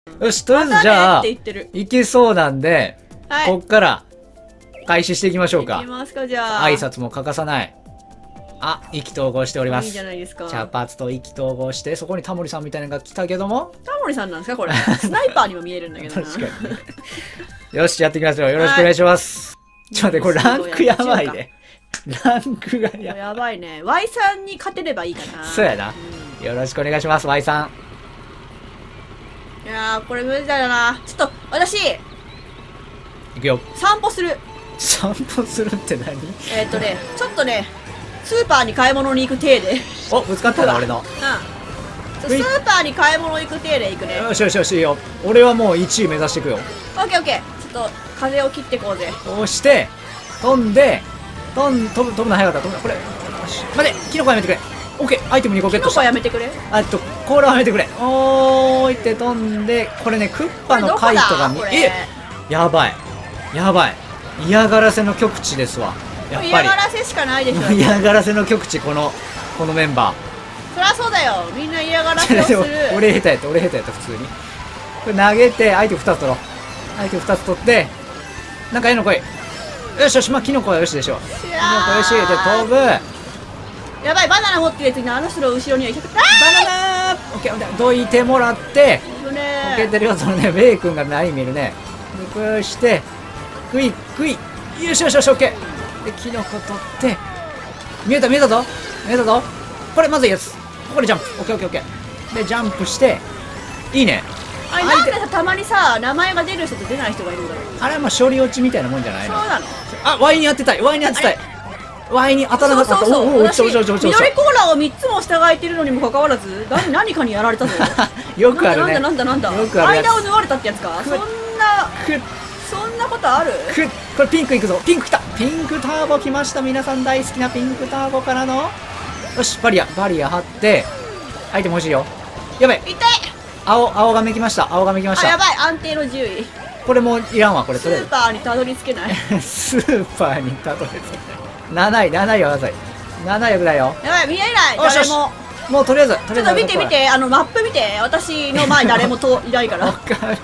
よし、とりあえずじゃあ、いけそうなんで、 はい、 こっから開始していきましょうか。 いきますか、じゃあ。 挨拶も欠かさない。あ、意気投合しております。 いいじゃないですか。 茶髪と意気投合して、そこにタモリさんみたいなのが来たけども。 タモリさんなんですかこれ。スナイパーにも見えるんだけどな。 確かに。よし、やっていきますよ。よろしくお願いします。ちょっと待って、これランクやばいね。ランクがやばいね。Y さんに勝てればいいかな。 そうやな。よろしくお願いします、Y さん。 いやー、これ無理だな。ちょっと、私、 いくよ。 散歩する。 散歩するって何？ ちょっとね、スーパーに買い物に行く体で。 お、ぶつかったな、俺の。 うん。スーパーに買い物行く体で行くね。 よしよしよし、いいよ。俺はもう1位目指していくよ。 オッケーオッケー。ちょっと、風を切ってこうぜ。 押して、飛んで、飛ぶの早かった。これ。待て、キノコやめてくれ。オッケー、アイテム2個ゲットした。 キノコやめてくれ。 コーラはやめてくれ。おーいって飛んで、これね、クッパのカイトがやばい。やばい。嫌がらせの極致ですわ。やっぱり。 嫌がらせしかないでしょ。 嫌がらせの極致、このメンバー。 そりゃそうだよ。みんな嫌がらせをする。 俺下手やった、普通に。これ投げて、相手2つ取ろう。相手2つ取って、なんかええの来い。よしよし、まあ、キノコはよしでしょ。キノコよし、で、飛ぶ。 やばい、バナナ持ってるやつにあの人の後ろにはいたくない。 バナナーオッケー、どいてもらって、オッケーてるよ、そのね、ベイ君がない見るね。で、こうして、クイ。よしよしよし、オッケー。で、キノコ取って、見えたぞ。これ、まずいやつ。ここでジャンプ。オッケー。で、ジャンプして、いいね。 あれ、なんでさ、たまにさ、名前が出る人と出ない人がいるんだろう。 あれはまあ、処理落ちみたいなもんじゃないの？ そうなの。 あ、ワイに当てたい。ワイに当たらなかった。 そう。私、緑コーラを3つも従えてるのにもかかわらず、何かにやられたぞ。 よくあるね。 なんだ。 よくあるやつ。 間を縫われたってやつか。そんなことある？ これピンクいくぞ。ピンク来た。ピンクターボ来ました。皆さん大好きなピンクターボからの。よし、バリア張って、アイテム欲しいよ。やばい。 痛い。 青がめきました。 あ、やばい。安定の10位。 これもいらんわ、これ。 スーパーにたどり着けない。 スーパーにたどり着けない。7位はください。7位くだよ。 やばい、見えない。誰も。 もうとりあえず。 ちょっと見て、マップ見て。私の前誰もいないから。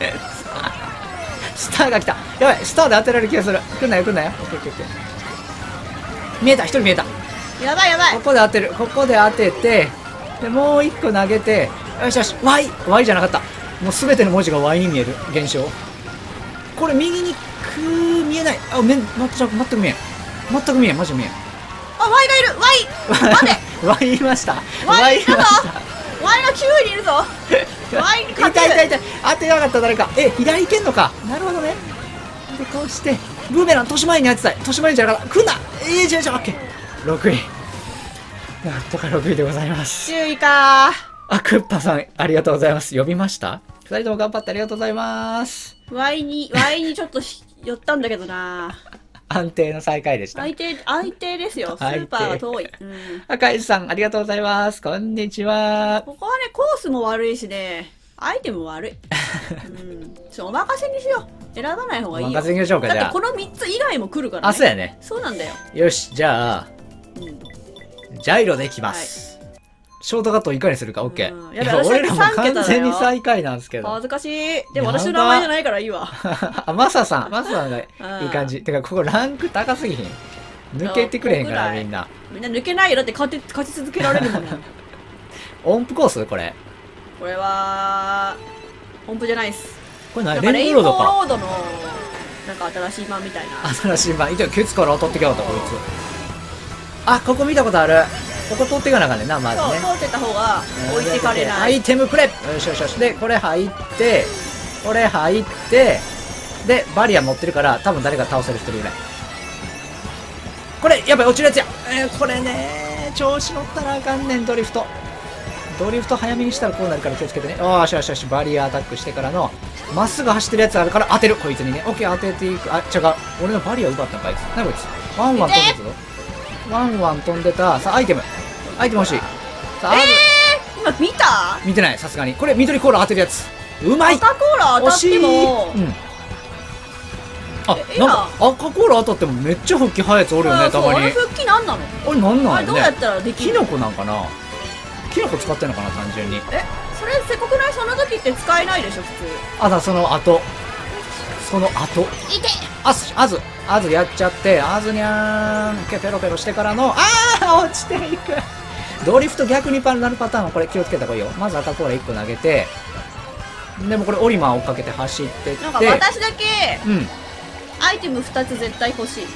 スターが来た。やばい、スターで当てられる気がする。来んなよ。オッケー。見えた、1人見えた。 やばい。 ここで当てる。ここで当てて、で、もう1個投げて、よし。Y じゃなかった。もうすべての文字が Y に見える現象。これ右に見えない。全く見えん。マジで見えん。 あ、Y がいる。Y 待て。 Y いました。 Y いるぞ。Y の9位にいるぞ。Y に勝てる。 痛い。当てなかった誰か。左行けんのか。なるほどね。で、こうして、ブーメラン、豊島園に当てたい。豊島園じゃなかった。来んな。違う。オッケー。6位。なんとか6位でございます。 10位かー。クッパさん、ありがとうございます。呼びました？ 2 人とも頑張ってありがとうございます。 Y にちょっと寄ったんだけどな。 安定の最下位でした。 安定ですよ。スーパーが遠い。 赤石さん、ありがとうございます。こんにちは。 ここはね、コースも悪いしね、アイテムも悪い。お任せにしよう。選ばない方がいいよ。 お任せにしましょうか、じゃあ。 だってこの3つ以外も来るからね。 そうやね。 そうなんだよ。 よし、じゃあ、ジャイロでいきます。ショートカットをいかにするか、オッケー。俺らも完全に最下位なんですけど。 恥ずかしい。でも私の名前じゃないからいいわ。 マサさんがいい感じ。てか、ここランク高すぎひん。抜けてくれへんからみんな。 みんな抜けないよ。だって勝ち続けられるもん。 音符コースこれは、音符じゃないっす。 これ何？レインボーロードか。 レインボーロードの、なんか新しい版みたいな。 新しい版。ケツから当たってきやがった、こいつ。あ、ここ見たことある。ここ通っていかなあかんねんな、まずね。 そう、通ってた方が置いてかれない。 アイテムくれ。よし。で、これ入って、で、バリア持ってるから、多分誰か倒せる人いるぐらい。これ、やばい、落ちるやつや。これね、調子乗ったらあかんねん、ドリフト早めにしたらこうなるから気をつけてね。よし、バリアアタックしてからの、まっすぐ走ってるやつあるから当てる、こいつにね。オッケー、当てていく。あ、違う。俺のバリア奪ったんか、あいつ。なにこいつ。ワン飛んでたぞ。ワン飛んでた。さあ、アイテム欲しい。さあ、 今見た？ 見てない、さすがに。これ、緑コーラ当てるやつ。うまい。 赤コーラ当たっても。 なんか赤コーラ当たってもめっちゃ復帰早いやつおるよね、たまに。 復帰なんなの？ あれなんなんやね。 どうやったらできる？ キノコなんかな。キノコ使ってんのかな、単純に。 それせこくない？その時って使えないでしょ普通。 あ、だ、その後。 いて。 あずやっちゃって、あずにゃーん。ペロペロしてからの、落ちていく。ドリフト逆になるパターンはこれ気をつけた方がいいよ。まず赤コーラ1個投げて、でもこれオリマー追っかけて走ってって。 なんか私だけ、 うん。 アイテム2つ絶対欲しい。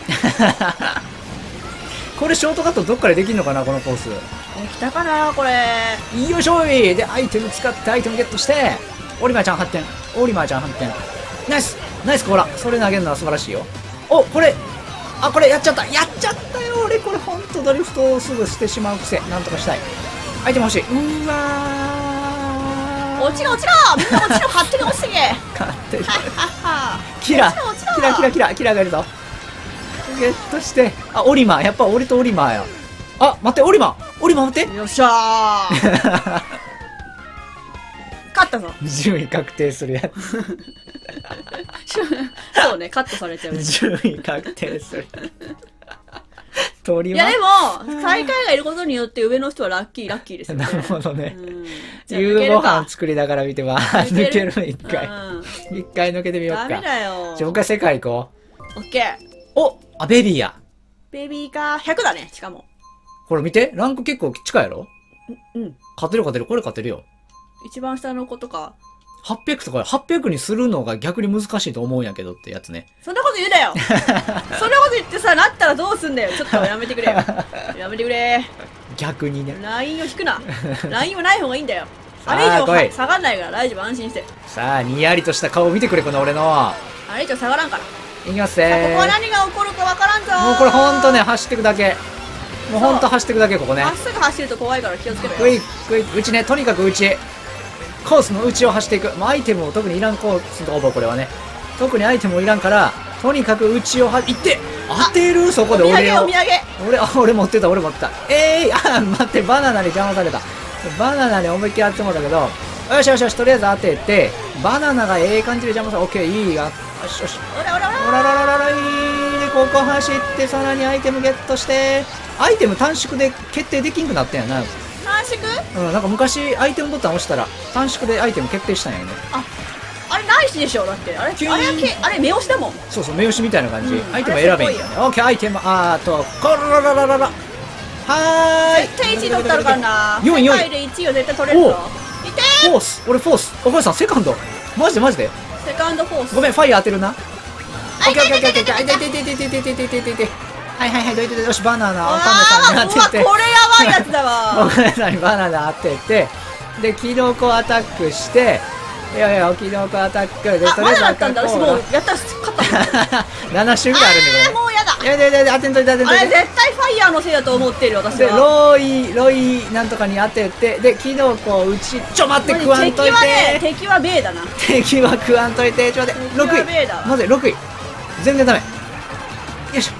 これショートカットどっからできんのかな、このコース。 来たかなこれ。 よいしょいで、アイテム使ってアイテムゲットして、オリマーちゃん8点。オリマーちゃん8点。ナイスコーラ。それ投げるのは素晴らしいよ。お、これやっちゃったよ俺。これほんとドリフトをすぐしてしまう癖。なんとかしたい。アイテム欲しい。うわー。 落ちろみんな落ちろ。勝手に落ちてけ。 勝手に。キラがいるぞ。ゲットして、オリマー。やっぱ俺とオリマーや。待って、オリマー待って。 よっしゃー。勝ったぞ。 順位確定するやつ。 そうね、カットされちゃう。 順位確定する。 いやでも、最下位がいることによって上の人はラッキーですよね。 なるほどね。 夕ご飯作りながら見て抜ける一回抜けてみようか。 ダメだよ。 もう一回世界行こう。オッケー。ベビーや。 ベビーか。100だね、しかも。 これ見て。ランク結構近いやろ？ うん。 勝てる。これ勝てるよ。 一番下の子とか。 800とか、800にするのが逆に難しいと思うんやけどってやつね。 そんなこと言うなよ。そんなこと言ってさ、なったらどうすんだよ。ちょっとやめてくれ。やめてくれ。 逆にね。 ラインを引くな。ラインはない方がいいんだよ。あれ以上下がんないから大丈夫、安心して。 さあ、にやりとした顔見てくれ、この俺の。 あれ以上下がらんから。 いきますね。 ここは何が起こるかわからんぞ。 もうこれほんとね、走ってくだけ。もうほんと走ってくだけ、ここね。 まっすぐ走ると怖いから気をつけろよ。 クイック、うちね、とにかくうち。コースの内を走っていく。もうアイテムを特にいらんコースのオーバー、これはね。特にアイテムをいらんから、とにかく内を行って、当てるそこで俺を。俺持ってた。待って、バナナに邪魔された。バナナに思いっきり当ててもらったけど、よし、とりあえず当てて、バナナが感じで邪魔された。オッケー、いいが。よし。おらいいで、ここ走って、さらにアイテムゲットして、アイテム短縮で決定できんくなったんやな。 短縮？ なんか昔アイテムボタン押したら短縮でアイテム決定したんやね。 あれないしでしょ。だってあれ目押しだもん。 そう目押しみたいな感じ。アイテム選べんよね。オッケー、アイテムコロララはーい。絶対1位取ったるからな。 4位世界で1位を絶対取れるぞ。いてー。 フォース。お母さんセカンド。マジでセカンドフォース。 ごめん、ファイヤー当てるな。オッケー。いはい、どいて、よし、バナナ、おかめさんに当てて。 これやばいやつだわ。 おかめさんにバナナ当てて、で、キノコアタックして、キノコアタックで、 まだだったんだ。私もう、やったら勝った。 7周ぐらいあるんで、これ。 もうやだ。 当てんといて。あれ、 絶対ファイヤーのせいだと思ってる、私で、 は。 ロイ、なんとかに当てて、で、キノコをちょ、待って、食わんといて。 敵はベイだな。 敵は食わんといて、ちょ、待って、6位。まず6位。全然ダメ。よいし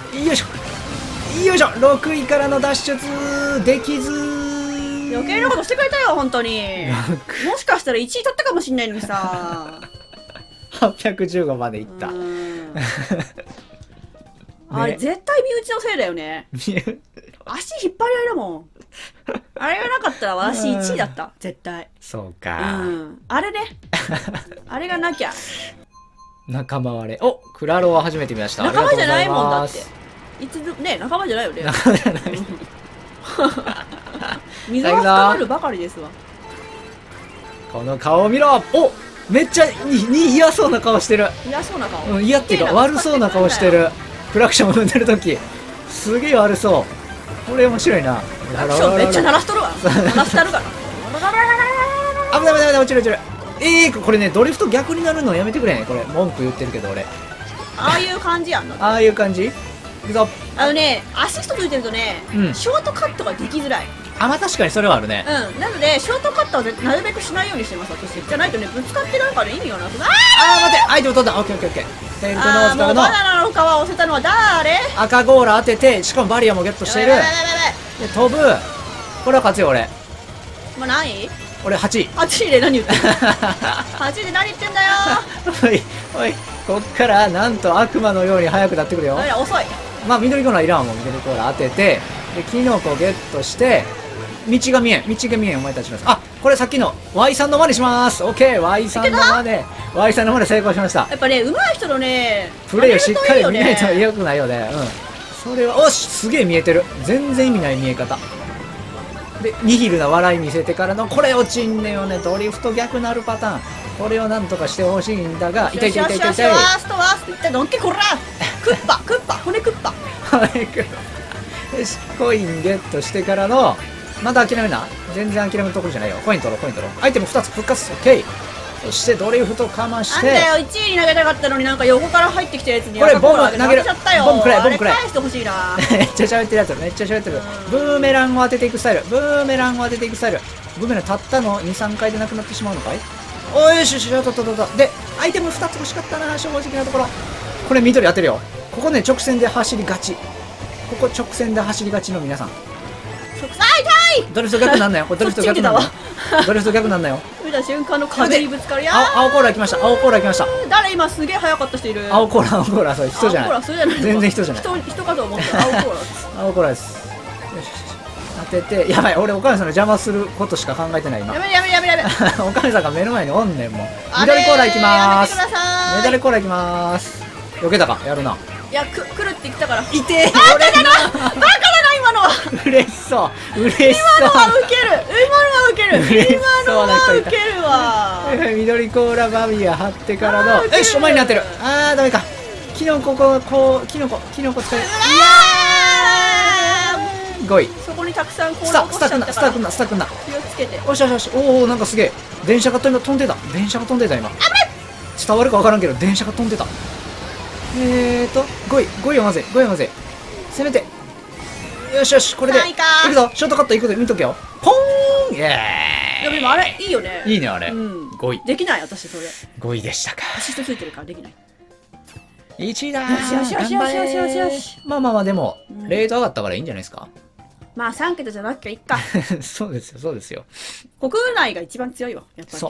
ょ、6位からの脱出できず。 余計なことしてくれたよ、本当に。もしかしたら1位取ったかもしんないのにさ。 815までいった。 あれ絶対身内のせいだよね。足引っ張り合いだもん。あれがなかったら私1位だった、絶対。 そうか。 あれね。あれがなきゃ。 仲間割れ。クラロは初めて見ました。 仲間じゃないもんだって。仲間じゃないよね。 仲間じゃない。 水が深まるばかりですわ。 この顔を見ろ。めっちゃ嫌そうな顔してる。 嫌そうな顔。 嫌っていうか悪そうな顔してる。クラクションを踏んでるときすげえ悪そう。これ面白いな。 クラクションめっちゃ鳴らしとるわ。鳴らしてあるから。 危ない、落ちる。これね、ドリフト逆になるのやめてくれね。これ文句言ってるけど俺。 ああいう感じやんな。 ああいう感じ。いくぞ。 アシストついてるとね、ショートカットができづらい。 まあ確かにそれはあるね。 なのでショートカットはなるべくしないようにしてます、私。じゃないとね、ぶつかってなんかね、意味がなくなる。 待って、アイテム取った。オッケー。テンクノーズからのバナナの皮を押せたのは誰？ 赤ゴーラ当てて、しかもバリアもゲットしている。で、飛ぶ。これは勝つよ、俺。 何位？ 俺8位。 8位で何言ってんの？8位で何言ってんだよ。 おい、こっからなんと悪魔のように速くなってくるよ。 遅い。 緑コーラいらんもん。緑コーラ当てて、で、キノコゲットして、道が見えん、お前たちの。 これさっきの Y さんの真似します。オッケー Y さんの真似。Y さんの真似成功しました。 やっぱね、上手い人のね、 プレイをしっかり見ないと真似る良くないよね。うん。それは、おし、すげえ見えてる。全然意味ない見え方。で、ニヒルな笑い見せてからの、これ落ちんねよね。ドリフト逆なるパターン。これをなんとかしてほしいんだが、痛い痛い痛い痛い痛い。 ワーストワースト。いったどんけこらクッパクッパ骨クッパ。 よし、コインゲットしてからの、まだ諦めな。全然諦めるところじゃないよ。コイン取ろう、コイン取ろう。アイテム2つ復活。オッケー。そしてドリフトかまして。 なんだよ、1位に投げたかったのになんか横から入ってきたやつにこれボム投げる。ボムくらい、ボムくらい。 返してほしいな。 めっちゃ喋ってるやつ、めっちゃ喋ってる。ブーメランを当てていくスタイル。ブーメランを当てていくスタイル。ブーメランたったの2、3回でなくなってしまうのかい。おい、よしよし、と。で、アイテム2つ欲しかったな、正直なところ。これ緑当てるよ。ここね、直線で走りがち。ここ直線で走りがちの皆さん。 痛い。 ドリフト逆なんなよ。これドリフト逆なんなよ。ドリフト逆なんなよ。 見た瞬間の壁にぶつかるや青コーラ来ました。青コーラ来ました。 誰今すげえ速かった人いる。 青コーラ、それ人じゃない。 青コーラ、それじゃない。 全然人じゃない。 人かと思った。青コーラです。 青コーラです。よし。当てて、やばい、俺お母さんの邪魔することしか考えてない今。 やめお母さんが目の前におんねんもう。緑コーラ行きまーす。緑コーラ行きまーす。避けたか、やるな。 いや、来るって言ったから。 いてえ。 バカだな今のは。 嬉しそう。嬉しそう。 今のはウケる。今のはウケるわ。 緑コーラバビア貼ってからの。よし、お前になってる。あー、ダメか。キノコ使え。いやー。5位。 そこにたくさんコーラ落としちゃったから。 スターくんな。 気をつけて。 よし。おお、なんかすげえ。電車が飛んでた。今。伝わるか分からんけど、電車が飛んでた。5位をまぜ。せめて。よし、これで。いくぞ。ショートカットいくぞ。見とけよ。ポーンイエーイ。 でもあれ、いいよね。 いいね、あれ。5位。 できない、私それ。 5位でしたか。 アシストついてるからできない。 1位だよし。 まあ、でも、レート上がったからいいんじゃないですか。 まあ、3桁じゃなきゃいいか。 そうですよ。 国内が一番強いわ、やっぱり。 そう。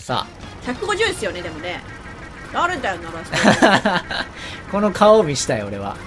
さあ。150ですよね、でもね。誰だよ、なこの顔を見したい、俺は。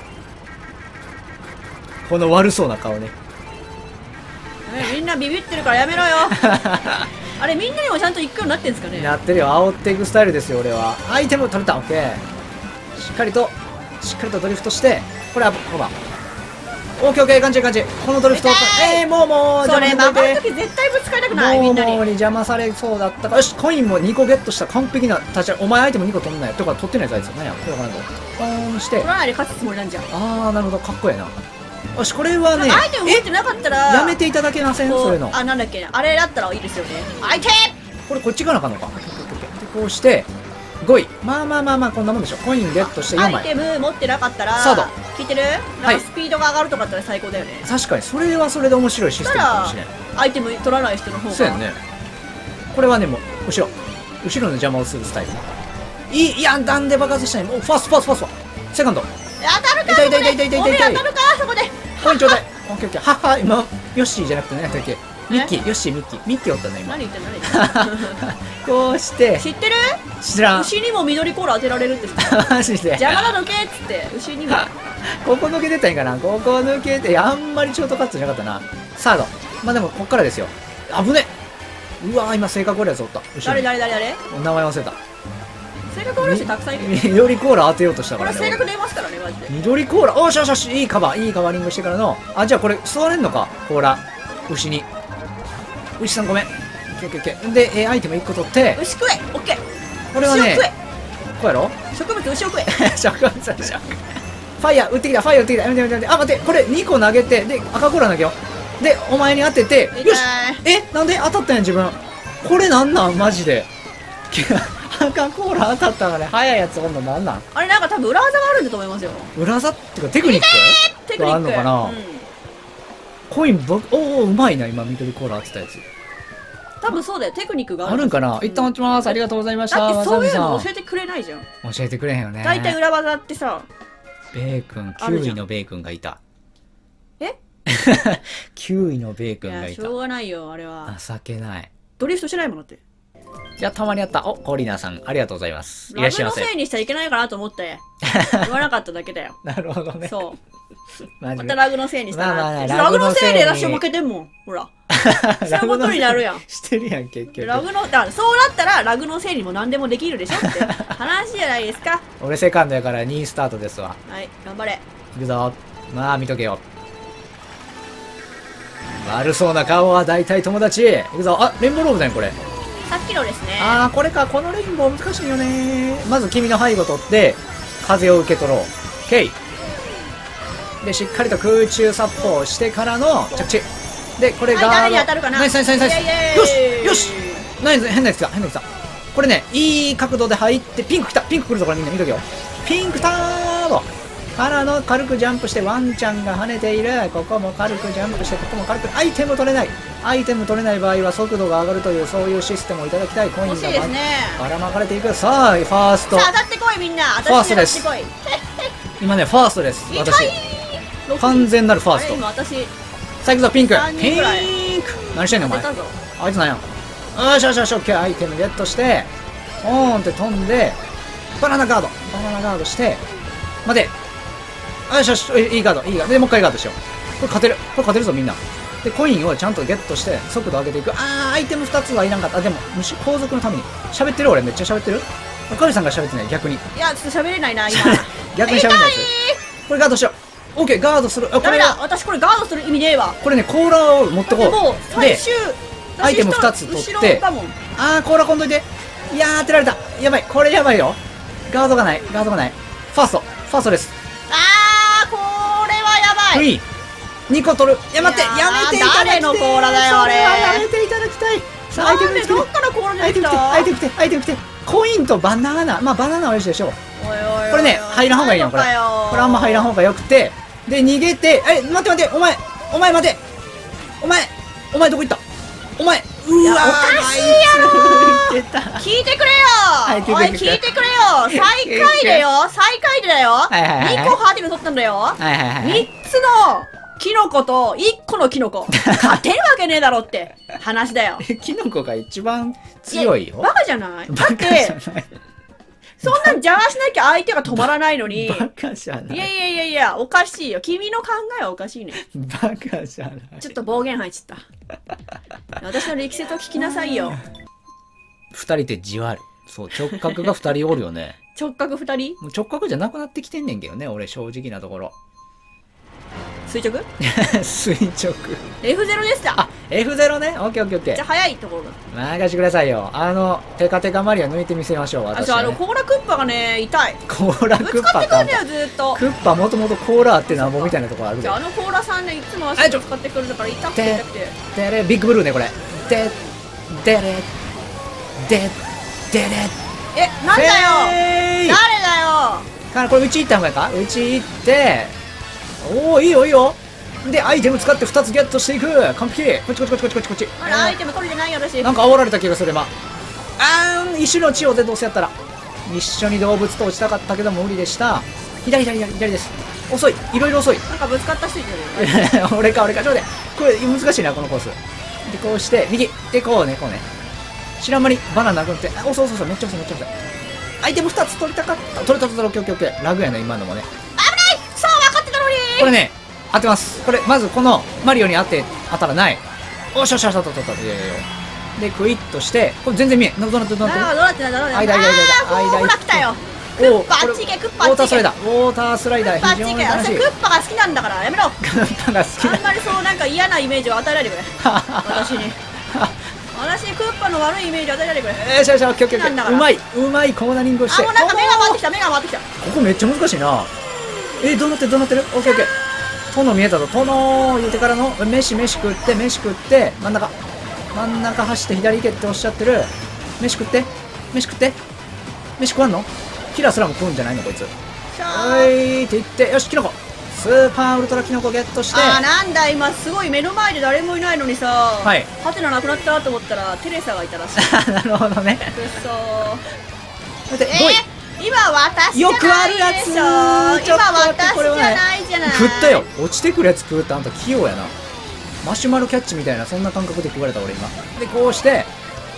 この悪そうな顔ね。 みんなビビってるからやめろよ。あれ、みんなにもちゃんと行くようになってんすかね。 なってるよ。煽っていくスタイルですよ、俺は。アイテム取れた。オッケー。しっかりとドリフトして、これは、ほら。オッケー、感じ。このドリフト。もう、 それ、曲がるとき絶対ぶつかりたくない、みんなに。 邪魔されそうだったから。よし、コインも2個ゲットした。完璧な立ち上がり。お前アイテム2個取んなよ。とか取ってないやつなんや。わからんと。ポーンして。 取らないで勝つつもりなんじゃん。 あー、なるほど。かっこええな。よし、これはね、 アイテム持ってなかったらやめていただけません？そういうの。 なんだっけ、あれだったらいいですよね。相手これこっち行かなあかんのか。で、こうして、5位。まあ、こんなもんでしょ。コインゲットして4枚。 アイテム持ってなかったら、 サード。 聞いてる？なんかスピードが上がるとかだったら最高だよね。 確かに、それはそれで面白いシステムかもしれない。 アイテム取らない人の方が。 そうやね。これはね、もう、後ろの邪魔をするスタイル。いや、なんで爆発したい。もう、ファースト。セカンド。 当たるか痛い。 当たるかそこで。 コインちょうだい。オッケー。は今、ヨッシーじゃなくてね、だっけ。ミッキーおったね、今。 何言ってんのこうして。 知ってる？ 知らん。 牛にも緑コーラ当てられるってマジで。 邪魔なのけっつって、牛にも。 ここ抜けてたんかな。ここ抜けて、あんまりショートカットじゃなかったな。サード。まあでも、こっからですよ。危ね。うわー、今、性格おるやつおった。 誰？ 名前忘れた。 性格悪い人たくさんいる。 緑コーラ当てようとしたからね。 これ性格出ますからね、マジで。 緑コーラ、おし、いいカバーリングしてからの。あ、じゃあこれ、座れんのか、コーラ。牛に。牛さんごめん。オッケー。で、アイテム1個取って。 牛食えオッケー。 これはね、こうやろ？ 植物牛を食え。 ファイヤー打ってきた。やめて。あ、待って、これ2個投げて、で、赤コーラ投げよう。で、お前に当てて、よし。なんで当たったんや、自分。これなんなんマジで。赤コーラ当たったからね、速いやつおんのなんなん？ あれなんか多分裏技があるんだと思いますよ。 裏技ってかテクニックがあるのかな？コインうまいな、今緑コーラ当てたやつ。 多分そうだよ、テクニックがあるんかな？一旦落ちます。ありがとうございました。 だってそういうの教えてくれないじゃん。 教えてくれへんよね。 大体裏技ってさ、 ベーコン、9位のベーコンがいた。 え 9位のベーコンがいた。 しょうがないよ、あれは。 情けない。 ドリフトしてないものって。 いや、たまにあった。お、コーリーナーさん、ありがとうございます。いらラっしゃいませ。 グのせいにしちゃいけないかなと思って、言わなかっただけだよ。 なるほどね。 そう。 マジでまたラグのせいにしたなって。 まあまあラグのせいでラグのせいに私負けてんもん。ほら。そういうことになるやん。 してるやん、結局。 ラグの、だからそうなったらラグのせいにも何でもできるでしょって話じゃないですか。 俺セカンドやから2スタートですわ。 はい、頑張れ。 いくぞ。まあ、見とけよ。悪そうな顔は大体友達。いくぞ。あ、レインボーローブだよ、これ。 さっきのですね。 あー、これか。このレインボー難しいよね。まず君の背後取って、風を受け取ろう。OK。で、しっかりと空中殺法してからの着地。で、これはい、誰に当ガード。 たるかな。 ナイスナイスナイスナイス。 イエイイエイよしよしナイス、変なやつ来た、変なやつ来た。これね、いい角度で入って、ピンク来た、ピンク来るぞ、これみんな見とけよ。ピンクターボからの軽くジャンプして、ワンちゃんが跳ねている。ここも軽くジャンプして、ここも軽く、アイテム取れない。アイテム取れない場合は速度が上がるという、そういうシステムをいただきたい。コインが欲しいですね。 ばらまかれていく。さあ、ファースト。 さあ、当たってこいみんな。 ファーストです当たってこ今ね、ファーストです。 い。 私。 痛い完全なるファーストあれ。今私、 さあ行くぞ、ピンク。 三人ぐらいピンク。何してんのお前。 当てたぞ。 あいつなんや。よしよしよし、オッケー。アイテムゲットして、ポーンって飛んで、バナナガード。バナナガードして、待て。よしよし、いいガード、いいガード。で、もう一回ガードしよう。これ勝てる。これ勝てるぞ、みんな。で、コインをちゃんとゲットして、速度上げていく。アイテム2つはいらんかった。でも、後続のために。喋ってる俺、めっちゃ喋ってる。カリさんが喋ってない、逆に。 いや、ちょっと喋れないな、今。 逆に喋れないやつ。これガードしよう。オッケー、ガードする。これダメだ、私これガードする意味ねえわ。 これね、コーラを持ってこもう、 う。で、 最終、 アイテム2つ取って後ろだもん。 コーラこんどいて。いやー、当てられた。やばい、これやばいよ。ガードがない、ガードがない。ファーストです。 これはやばい。 ウィー2個取る。いや、待って、 いやーやめていただきたい。 誰のコーラだよあれそれはやめていただきたい。さあ、アイテムなんで見つけて。 どっからコーラ出アイテム来て、 てきた。 アイテム来て、アイテム来て。コインとバナナ。まあ、バナナはよしでしょう。 おいおいおいおいこれね、入らん方がいいよ、これ。これあんま入らん方がよくて。で、逃げて、待って待って、お前待て。お前どこ行った。うわー、 おかしいやろいてた。 聞いてくれよ、 はい聞いてくれおい聞いてくれよ、最下位だよ、最下位だよ、 はいはいはい 2個ハーティム取ったんだよ、 はいはいはい。 3つのキノコと1個のキノコ勝てるわけねえだろって話だよ。 キノコが一番強いよ。 バカじゃないだバカじってゃない。 そんなん邪魔しなきゃ相手が止まらないのに。 バカじゃない。 いや、おかしいよ。君の考えはおかしいね。 バカじゃない。 ちょっと暴言入っちゃった。私の力説を聞きなさいよ。 二人ってじわる。そう、直角が二人おるよね。 直角2人もう直角じゃなくなってきてんねんけどね、俺正直なところ。 垂直垂直。 F0 でした。 あ、F0 ね。オッケーオッケーオッケー。 じゃあ早いところが。 任してくださいよ。テカテカマリア抜いてみせましょう、私は、ね。 コーラクッパがね、痛い。 コーラクぶつッパかかってくんだよ、ずーっと。 クッパもともとコーラあってなんぼみたいなところあるで。 じゃあコーラさんね、いつも足ぶつかってくるんだから痛くて痛くて。 でれ、ビッグブルーね、これ。でれ、でれ。 なんだよ誰誰だよからこれうち行った方がいいか、うち行って、おお、いいよいいよ。で、アイテム使って2つゲットしていく。完璧。こっち。 あら、アイテム取れてないよ、私。 なんか煽られた気がする、今。石の血をでどうせやったら。一緒に動物と落ちたかったけど無理でした。左です。遅い。いろいろ遅い。 なんかぶつかった人いるよね。 俺か。ちょっと待って。これ難しいな、このコース。で、こうして、右。で、こうね。知らん間にバナナなくって。遅い。めっちゃ遅い。アイテム2つ取りたかった。取れた。オッケー。ラグやね、今のもね。 危ないそう、分かってたのにこれね、当てます。これ、まずこのマリオに当たらない。おしゃ。いや。で、クイッとして、これ全然見えん。どうなってどうなってない間。 ほら来たよ。クッパあっち行け、クッパあっち行け。 ウォータースライダー、非常に楽しい。 私クッパが好きなんだからやめろ。 クッパが好きあんまりそうなんか嫌なイメージを与えないでくれ。私にクッパの悪いイメージを与えないでくれ。 よし、オッケー。うまいコーナリングをして。 もうなんか目が回ってきた。 ここめっちゃ難しいな。どうなってるオッケー。殿見えたぞ。殿言うてからの飯食って、真ん中走って左行けっておっしゃってる。飯食って。飯食わんの？キラすらも食うんじゃないのこいつ。って言って、よし、キノコ。スーパーウルトラキノコゲットして。 なんだ今すごい目の前で誰もいないのにさ、 はい。 ハテナなくなったと思ったらテレサがいたらしい。 なるほどね。 くっそー。 今私じゃないでしょ。 よくあるやつ。 今私じゃないじゃない。 食ったよ。落ちてくるやつ食うってあんた器用やな。マシュマロキャッチみたいなそんな感覚で食われた俺今。でこうして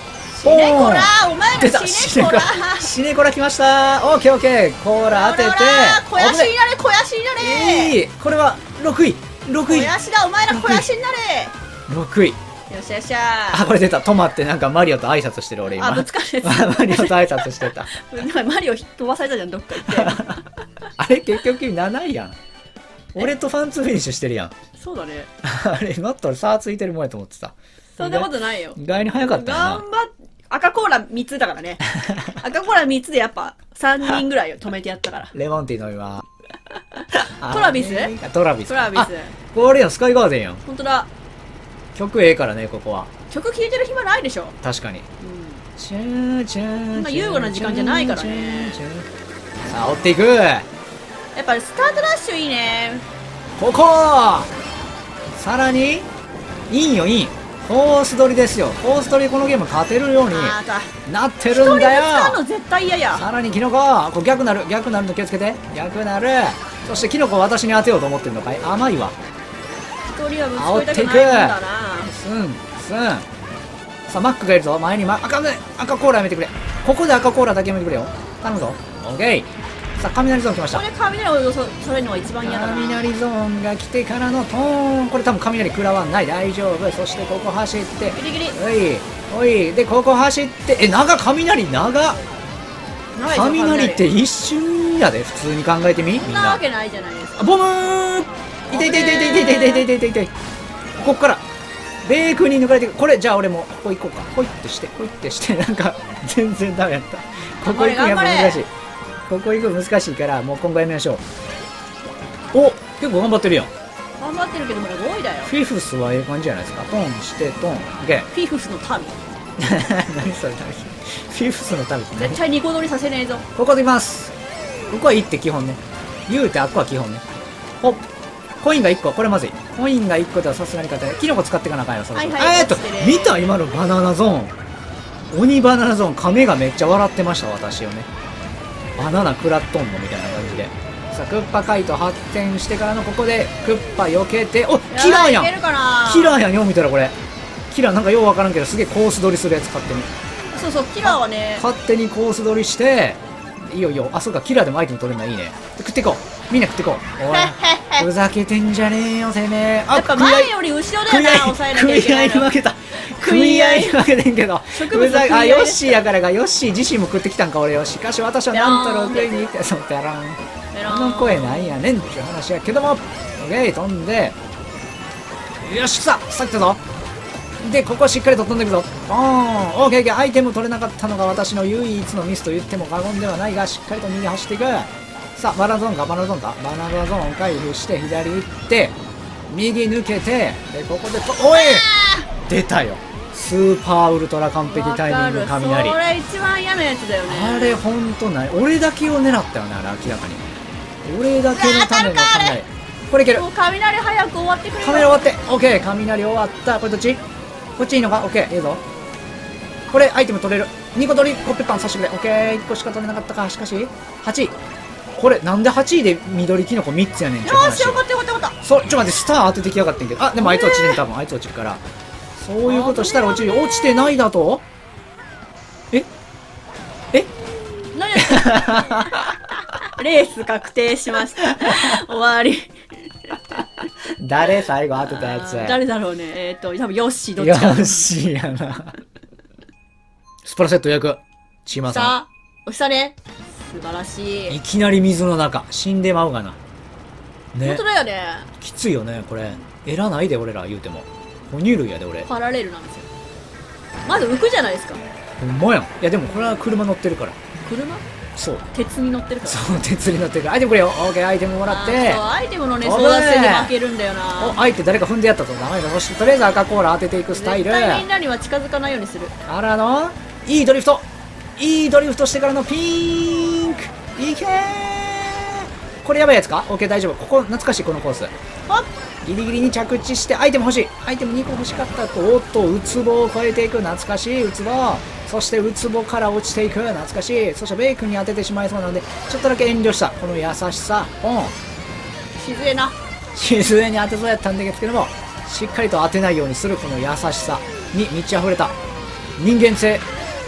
死ねこらお前出たら死ねこら死ねこら来ました。オッケーオッケー。コーラ当てて。 肥やしになれ肥やしになれいい。これは6位。6 肥位。 やしだお前ら肥やしになれ 6位。 よっしゃよっしゃあ、これ出た。止まってなんかマリオと挨拶してる俺今。 あぶつかるやマリオと挨拶してた。 つマリオ飛ばされたじゃんどっか行ってあれ結局7位やん。俺とファンツーフィニッシュしてるやん。 そうだねあれ、もっと差ついてるもんやと思ってた。 そんなことないよ意外に早かったよな。 頑張っ赤コーラ3つだからね赤コーラ3つでやっぱ3人ぐらいを止めてやったからレモンティー飲みます。 トラビストラビス。 トラビスあこれやん、スカイガーデンやん。 ほんとだ曲ええからね、ここは。 曲聴いてる暇ないでしょ確かに。 そんな優雅な時間じゃないからね。 さあ、追っていく。 やっぱりスタートダッシュいいねここさらに、いいよ、いい。コース取りですよ。コース取りでこのゲーム勝てるようにあーかなって一人ぶつるんだよ。 かるの絶対嫌やさらにキノコ、これ逆なる、逆なるの気をつけて。逆なる。そしてキノコ私に当てようと思ってるのかい。甘いわ。 一人はぶつこいたくないもんだなスン、スン。さあ、マックがいるぞ。前に赤ね、赤コーラやめてくれ。ここで赤コーラだけやめてくれよ。頼むぞ。オッケー。さあ、雷ゾーン来ました。 これ雷をそれるのが一番嫌だな雷ゾーンが来てからのトーン。これ多分雷食らわない。大丈夫。そしてここ走って。 ギリギリおい、おい。で、ここ走って。え、雷長っ。雷って一瞬やで。普通に考えてみ。みんな。 そんなわけないじゃないですかボムーン。痛い痛い痛い痛い痛い痛い痛い痛い痛い痛い。こっからベークに抜かれていく。これじゃあ俺もここ行こうか。ほいってしてほいってしてなんか全然ダメやった。ここ行くのやっぱ難しい。ここ行くの難しいからもう今後やめましょう。お、結構頑張ってるやん。 頑張ってるけども5位だよフィフスはええ感じじゃないですか。トンしてトン。オッケー。 フィフスの民何それフィフスのためって何。 絶対ニコ取りさせねえぞここでいますここはいいって基本ね。言うてあっこは基本ね。ほっコインが1個。これまずい。コインが1個ではさすがに勝てない。キノコ使っていかなあかんよ。そろそろはいはい落ちてね見た今のバナナゾーン。鬼バナナゾーン。亀がめっちゃ笑ってました私をね。バナナ食らっとんのみたいな感じで。さあクッパカイト発展してからのここでクッパ避けて。おキラーやん。 いけるかなキラーやんよ。見たらこれキラーなんかようわからんけどすげえコース取りするやつ勝手に。 そうそうキラーはね勝手にコース取りしていいよいいよ。あ、そうかキラーでもアイテム取れるのはいいね。で食っていこう。みんな食っていこう。おいふざけてんじゃねえよてめえ。あやっぱ前より後ろだよな抑えなきゃいけないの食い合いに負けた。食い合いに負けてんけど。 植物の食い合いあ、ヨッシーやからがヨッシー自身も食ってきたんか俺よ。しかし私はなんと6位に行ってそうてやらん。この声なんやねんっていう話やけども。オッケー飛んでよしさあ来たぞ。でここしっかりと飛んでいくぞ。ボーン。オーケーオーケー。アイテム取れなかったのが私の唯一のミスと言っても過言ではないがしっかりと右走っていく。さあバナナゾーンかバナナゾーンかバナナゾーン回避して左行って右抜けてでここでおい出たよ。スーパーウルトラ完璧タイミング雷。 それ一番嫌なやつだよねあれほんとない。俺だけを狙ったよねあれ明らかに。俺だけのための雷。これいける。 もう雷早く終わってくれよ雷終わってオッケー。雷終わった。これどっちこっちいいのか。オッケーいいぞ。これアイテム取れる。2個取りコッペパンさせてくれ。オッケー1個しか取れなかったか。しかし8位。これなんで8位で緑キノコ3つやねん。 よしよかったよかったよかったそうちょっと待ってスター当ててきやがってんけど。あでもあいつ落ちる多分あいつ落ちるからそういうことしたら落ちる。落ちてないだとえ何やったレース確定しました終わり誰最後当てたやつ。 誰だろうね多分ヨッシーどっちかよしやな。スプラセット予約チーマーささあ押したね素晴らしいんいきなり水の中死んでまうがなね。 本当だよねきついよねこれ。エラないで俺ら言うても哺乳類やで俺。 パラレルなんですよまず浮くじゃないですかほんまやん。いやでもこれは車乗ってるから。 車そう鉄に乗ってるからそう鉄に乗ってるから。アイテムくれよ。オーケーアイテムもらって。 そうアイテムのねおい争奪戦に負けるんだよなお相手誰か踏んでやったとダメだ。そしてとりあえず赤コーラ当てていくスタイル。 絶対みんなには近づかないようにするからのいいドリフト。いいドリフトしてからのピンクいけー。これやばいやつか。オッケー大丈夫。ここ懐かしいこのコース。 ほっギリギリに着地してアイテム欲しい。アイテム2個欲しかったと。おっとウツボを越えていく。懐かしいウツボ。そしてウツボから落ちていく。懐かしい。そしてベイクに当ててしまいそうなのでちょっとだけ遠慮したこの優しさ。 静えな静上に当てそうやったんですけどもしっかりと当てないようにするこの優しさに満ち溢れた人間性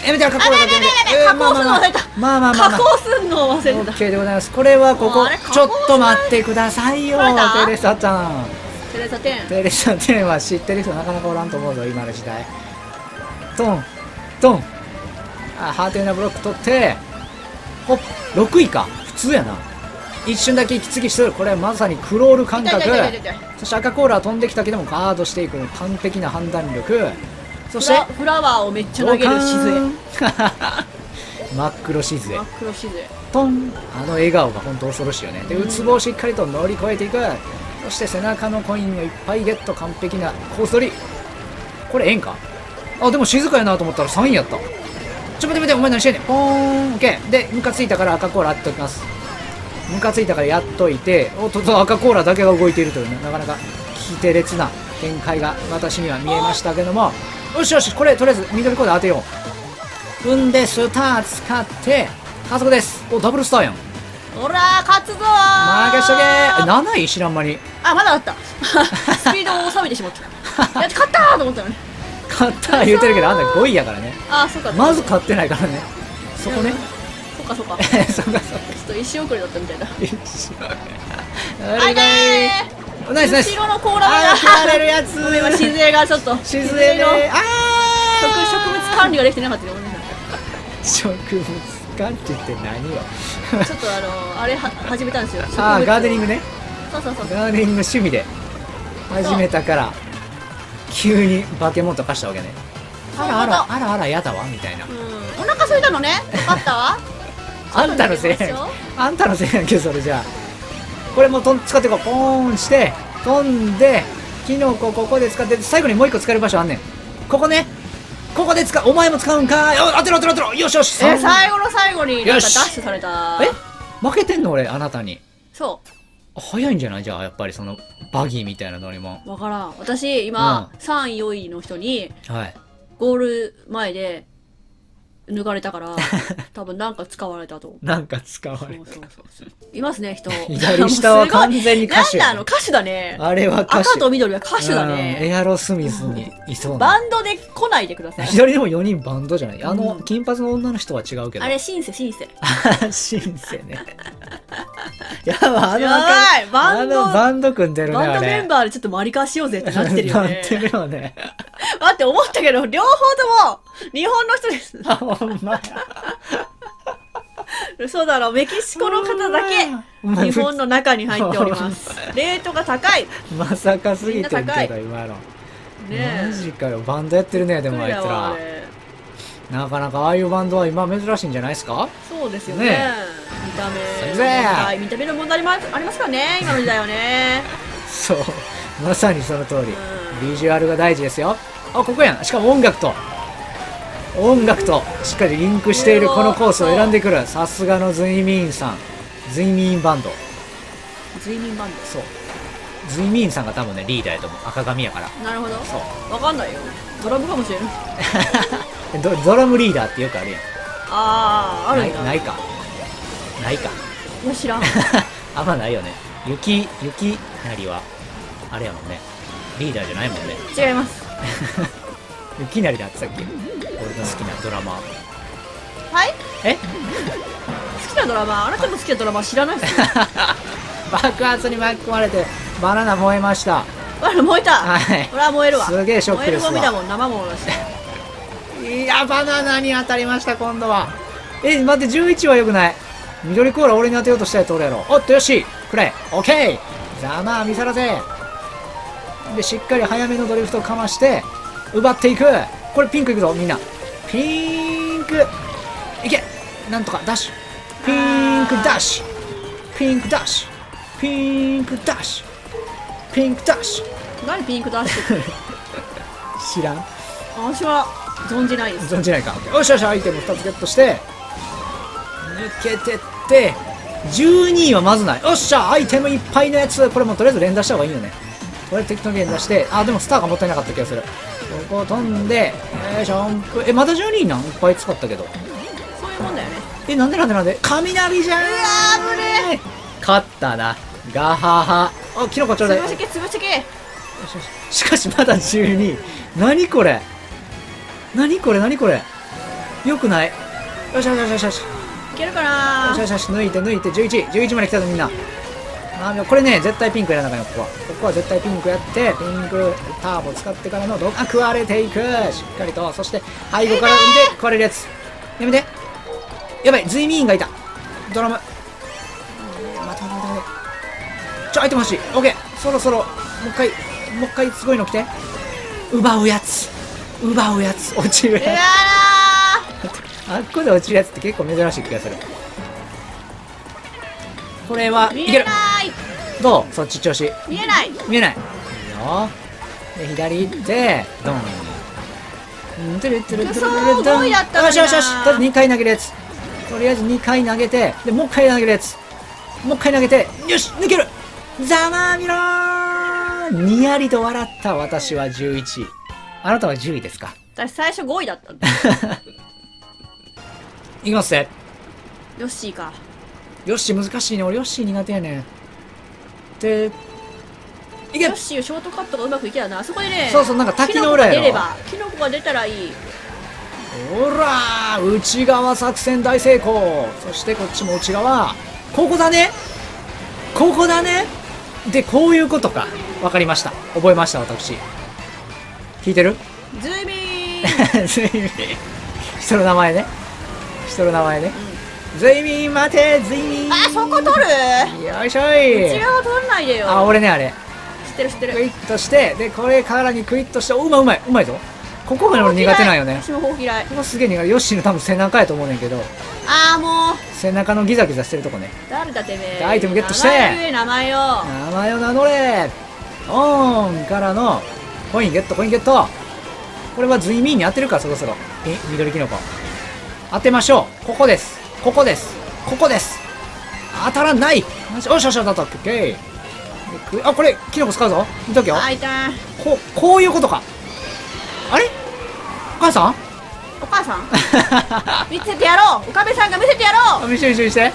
やめて、加工だけやめて。 加工するの忘れた。 まあまあまあまあ。 加工するのを忘れてた。 OK でございます。これはここあれ、 ちょっと待ってくださいよ、 取れたテレサちゃん。 テレサテン。 テレサ10は知ってる人なかなかおらんと思うぞ、今の時代。トン、トン。あ、ハートなブロック取って、ほっ、6位か。普通やな。一瞬だけ息継ぎしてる。これはまさにクロール感覚。 痛い痛い痛い痛い。 そして赤コーラは飛んできたけどもガードしていく完璧な判断力。そしてフラワーをめっちゃ投げるしずえ。 真っ黒しずえ真っ黒しずえ。 トン。あの笑顔が本当恐ろしいよね。で、ウツボをしっかりと乗り越えていく。そして背中のコインをいっぱいゲット。完璧なコース取り。これええんか。あ、でも静かやなと思ったら3位やった。ちょ待って待って、お前何してんねん。ポーン。オッケーで、ムカついたから赤コーラやっときます。ムカついたからやっといて、おっとっと、赤コーラだけが動いているというね、なかなか奇て烈な展開が私には見えましたけども、よしよし、これとりあえず緑コード当てよう。踏んでスター使って加速です。お、ダブルスターやん。 ほらー、勝つぞー。 任しとけー。7位知らん間にあ、まだあった。スピードを収めてしまった。やっ勝ったーと思ったのね。 勝った言うてるけど、あんた5位やからね。 あ、そうか。 まず勝ってないからね。そこね。 そっかそっか。 そっかそっか。 ちょっと一周遅れだったみたいな。 あれねー。 ナイスナイス。 後ろのコーラがあー、切られるやつ。 ごめん、今静江がちょっと静江で、 のあ植物管理ができてなかったよ。ごめんなさい。 植物管理って何よ。 ちょっとあれ始めたんですよ。 あー、ガーデニングね。 そうそうそう。 ガーデニング趣味で始めたから急に化け物とかしたわけね。あらあらあらあらやだわみたいな。 うん。お腹空いたのね。よかったわ。 あんたのせいやん。あんたのせいやんけそれじゃあ。これも使ってこうポーンして飛んでキノコここで使って最後にもう一個使える場所あんねん。ここね。ここでお前も使うんかーい。当てろ当てろ当てろ。よしよし。 最後の最後になんかダッシュされた。 負けてんの俺あなたに。 そう。 早いんじゃないじゃあやっぱりそのバギーみたいな乗り物。 わからん。私今、3位4位の人にはいゴール前で抜かれたから多分なんか使われたと思う。 なんか使われそうそうそうそう。いますね人。 左下は完全に歌手やね。 なんだ歌手だね。 あれは歌手。 赤と緑は歌手だね。 エアロスミスにいそうな。 バンドで来ないでください。 左でも4人バンドじゃない。金髪の女の人は違うけど。 あれシンセシンセ。 シンセね。やばい、 やばいバンド組んでるね。 バンドメンバーでちょっとマリカーしようぜってなってるよね。 なってるよね。 待って思ったけど両方とも日本の人です。 あ、ほんまや。 嘘だろ、メキシコの方だけ日本の中に入っております。レートが高い。 まさかすぎてんけみんな高いど今の。 ねマジかよ、バンドやってるねでもあいつら。なかなかああいうバンドは今珍しいんじゃないですか。 そうですよね。 ね見た目うぜえはい、見た目の問題もありますからね今の時代はね。 そう、まさにその通り。 うビジュアルが大事ですよ。あ、ここやん。しかも音楽としっかりリンクしているこのコースを選んでくる。さすがのズイミーンさん。ズイミーンバンド。 ズイミンバンそう、ズイミーンさんが多分ねリーダーやと思う。赤髪やから。 ド。なるほど。 そうわかんないよ。ドラムかもしれない。 ドラムリーダーってよくあるやん。 ああ、あるんだ。 ないかいや知らん。 あんまないよね。雪なりはあれやもんね、リーダーじゃないもんね。 違います。 雪なりだってさっき俺の好きなドラマはい。 え好きなドラマ、あなたの好きなドラマ知らないですよ。 爆発に巻き込まれてバナナ燃えました。 あれ燃えた。 はい、 これは燃えるわ。 すげえショックですわ。 燃えるゴミだもん、生ものだし。 いや、バナナに当たりました今度は。待って、11はよくない。緑コーラ俺に当てようとしたやつ俺やろ。おっと、よしくれ、オッケー。ざまあ見せらせ。でしっかり早めのドリフトをかまして奪っていく。これピンクいくぞみんな。ピンクいけ、なんとかダッシュ。ピンクダッシュ、ピンクダッシュ、ピンクダッシュ、ピンクダッシュ。 何ピンクダッシュって。 知らん。 私は存じないです。 存じないか。よしよし、アイテム2つゲットして抜けてって12位はまずない。よっしゃ、アイテムいっぱいのやつ。これもとりあえず連打した方がいいよね。これ適当に連打して、あ、でもスターがもったいなかった気がする。ここ飛んで、ジャンプ。まだ12位なん。いっぱい使ったけど。 そういうもんだよね。 なんで雷じゃん。うわー、危ねえ。勝ったな。ガハハ。あ、キノコちょうだい。 潰してけ潰してけ。 しかしまだ12位。何これ何これ何これ。 よくない。よしよしよしよし。 いけるかなよしよしよし、抜いて11まで来たぞみんな。これね、絶対ピンクやらなあかんよ、ここは。ここは絶対ピンクやって、ピンクターボ使ってからの食われていく。しっかりと。そして、背後からで食われるやつ。やめて。やばい、ズイミーンがいた。ドラム。待て。アイテム欲しい。オッケー。そろそろ、もう一回すごいの来て。奪うやつ。落ちるやつ。あっこで落ちるやつって結構珍しい気がする。これはいける。どうそっち調子。 見えない。 いいよ。で、左行って、ドン。トゥルトゥルトゥルトゥルドン。よし。とりあえず2回投げるやつ。とりあえず2回投げて、で、もう1回投げるやつ。もう1回投げて、よし抜ける。ざまーみろー。にやりと笑った私は11位。あなたは10位ですか。 私最初5位だったんだ。 いきますね。 ヨッシーか。 ヨッシー難しいね。俺ヨッシー苦手やねん。で、いけ。 ヨッシーショートカットがうまくいけたな。あそこでね、 そうなんか滝の裏やろ。 キノコが出たらいい。 ほらー、内側作戦大成功。そしてこっちも内側。ここだね。で、こういうことか。わかりました。覚えました、私。聞いてる？ ズイミーンズイミン。人の名前ね。ズイミン待て、ズイミン。 あ、そこ取る？ よいしょい。 内側取んないでよ。 あ、俺ね、あれ。 知ってる。 クイッとして、で、これからにクイッとして、うまいぞ。ここが俺苦手なんよね。 私もほう嫌い。 ここすげえ苦手。ヨッシーの多分背中やと思うねんけど。 あーもう。 背中のギザギザしてるとこね。 誰だてめえ。 アイテムゲットして。 名前を名乗れ。オンからのコインゲット。これはズイミーンに当てるか、そろそろ。緑キノコ。当てましょう。ここです。当たらない。よし、当たった。オッケー。あ、これ、キノコ使うぞ。見とけよ。 あ、いた。 こういうことか。あれお母さん見せてやろう。おかめさんが見せてやろう。 見して。 そうじゃ。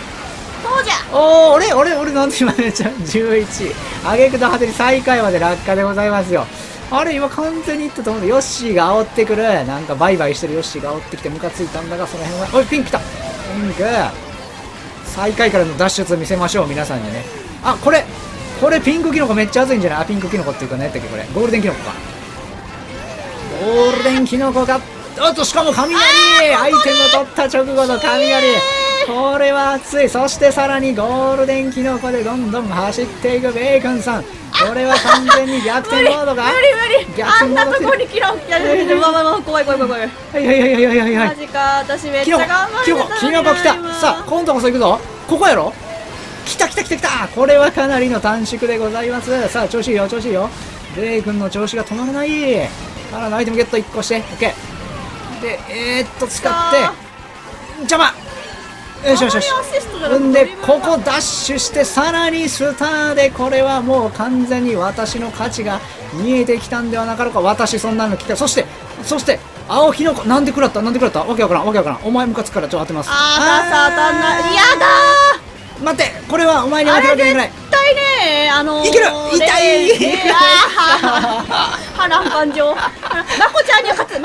俺なんて今めっちゃ11位。挙句の果てに最下位まで落下でございますよ。あれ今完全にいったと思うんで、ヨッシーが煽ってくる。なんかバイバイしてるヨッシーが煽ってきてムカついたんだが、その辺は。おい、ピンク来た。ピンク。最下位からの脱出見せましょう、皆さんにね。あ、これピンクキノコめっちゃ熱いんじゃない？あ、ピンクキノコっていうか何やったっけこれ。ゴールデンキノコか。ゴールデンキノコが、おっと、しかも雷。アイテムを取った直後の雷。これは熱い。そしてさらにゴールデンキノコでどんどん走っていくベーコンさん。これは完全に逆転モードが。 無理。あんなとこにキノコ来た。怖い。 はい。 マジか、私めっちゃ頑張ってた。 キノコ来た。さあ、今度こそ行くぞ。ここやろ。来た。これはかなりの短縮でございます。さあ、調子いいよ。ベーコンの調子が止まらない。からのアイテムゲット1個して。オッケー。で、使って、邪魔。よし。んで、ここダッシュして、さらにスターで、これはもう完全に私の価値が見えてきたんではなかろうか。私そんなの聞か。そして、青キノコ、なんで食らったわけわからん。お前ムカつくから当てます。 当たんない。やだー。待って、これはお前に当てられてない。 絶対ね、 いける。痛い。 波乱万丈。まこちゃんには勝つ。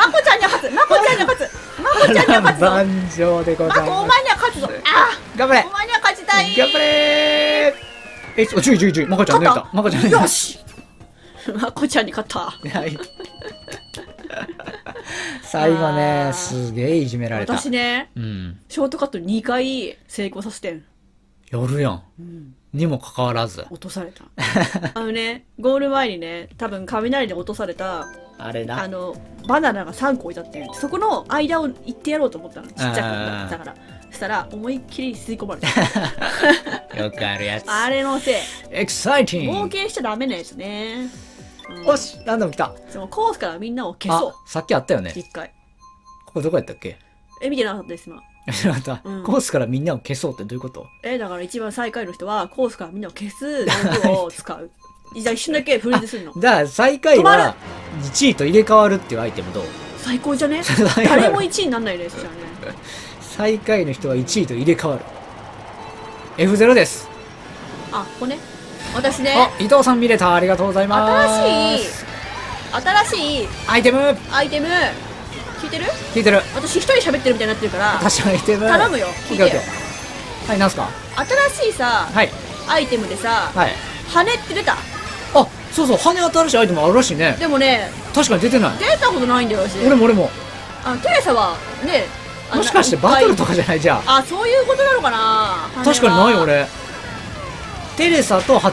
万丈でございます。 お前には勝つぞ。 頑張れ。 お前には勝ちたい。 頑張れー。10。まこちゃん抜いた。 よし。まこちゃんに勝った。 最後ね、すげえいじめられた。 私ね、ショートカット2回成功させてん。 やるやん。にもかかわらず。 落とされた。ゴール前にね、多分雷で落とされた、 あれな。 バナナが3個置いてあって、そこの間を行ってやろうと思ったの。ちっちゃくなったから。そしたら、思いっきり吸い込まれた。 よくあるやつ。 あれのせい。 エキサイティング。 冒険しちゃダメなやつね。 よし、ランダム来た。 コースからみんなを消そう。 さっきあったよね。 一回。 ここどこやったっけ？ 見てなかったです、今。 知らなかった。コースからみんなを消そうってどういうこと？ だから一番最下位の人は、コースからみんなを消す道具を使う。じゃあ一瞬だけフリーズするの。 じゃあ最下位は1位と入れ替わるっていうアイテムどう？ 最高じゃね？誰も1位になんないですじゃあね。 最下位の人は1位と入れ替わる。F0 です。 ここね。私ね。 伊藤さん見れた。ありがとうございます。 新しいアイテム。 聞いてる？ 聞いてる。 私一人喋ってるみたいになってるから確かに聞いてる。 頼むよ、聞いてよ。 はい、なんすか？ 新しいさ、 はい。 アイテムでさ、 はい。 羽って出た？ あ、そうそう、羽新しいアイテムあるらしいね。 でもね、 確かに出てない。 出たことないんだよ、私。 俺も。 テレサはね、 もしかしてバトルとかじゃないじゃん。 あ、そういうことなのかな。 確かにない俺。テレサと羽。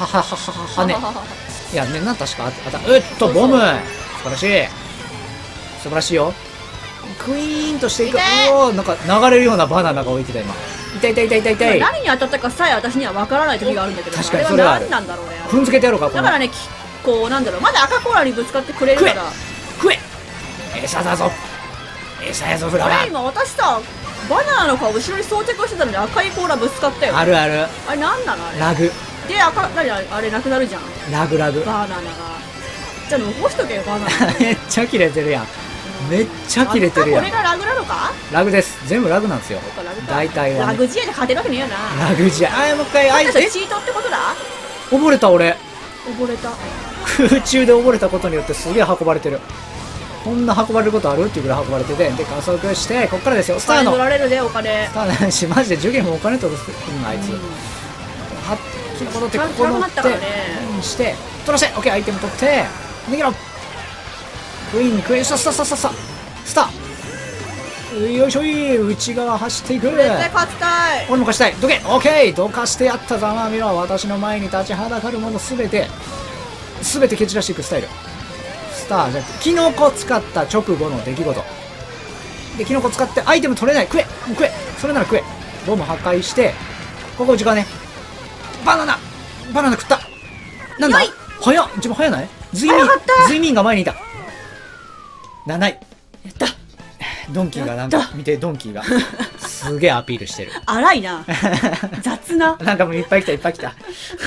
いやね、なん確かボム。素晴らしい。素晴らしいよ。クイーンとしていく。おお、なんか流れるようなバナナが置いてた今。痛い。 何に当たったかさえ私には分からない時があるんだけど、 確かにそれはある。 何なんだろうね。 踏んづけてやろうか。 だからね、こうなんだろう、まだ赤コーラにぶつかってくれるから。 食え。餌だぞ。餌やぞフラワー。 今私さ、バナナの皮後ろに装着してたのに赤いコーラぶつかったよ。 ある。 あれ何なのあれ。 ラグ。 であれなくなるじゃん。 ラグ。 バナナが。じゃあ残しとけよバナナ。 めっちゃ切れてるやん。めっちゃ切れてるやん。 これがラグなのか？ ラグです。全部ラグなんですよ。大体は、 ラグ試合で勝てるわけねえよな。 ラグ試合。もう一回。 チートってことだ？ 溺れた俺。 溺れた。 空中で溺れたことによってすげえ運ばれてる。こんな運ばれることあるっていうぐらい運ばれてて、で加速してこっからですよ。スターの。 取られるでお金。 スターのしマジでジュゲもお金取るあいつ。はっきり戻ってここ乗ってして取らせ。オッケーアイテム取って逃げろ。クイーンスター。よいしょい。内側走っていく。 絶対勝ちたい。 俺も勝ちたい。どけ。オッケー。どかしてやったざまみろ。私の前に立ちはだかるものすべて蹴散らしていくスタイル。スターじゃなくてキノコ使った直後の出来事で、キノコ使ってアイテム取れない。食え。それなら食え。ボム破壊してここ内側ね。バナナ食った。なんだ早っ。一番早ない？ズイミンが前にいた。7位。やった。ドンキーがなんか見て、ドンキーがすげえアピールしてる。 荒いな。雑な。 なんかもういっぱい来た。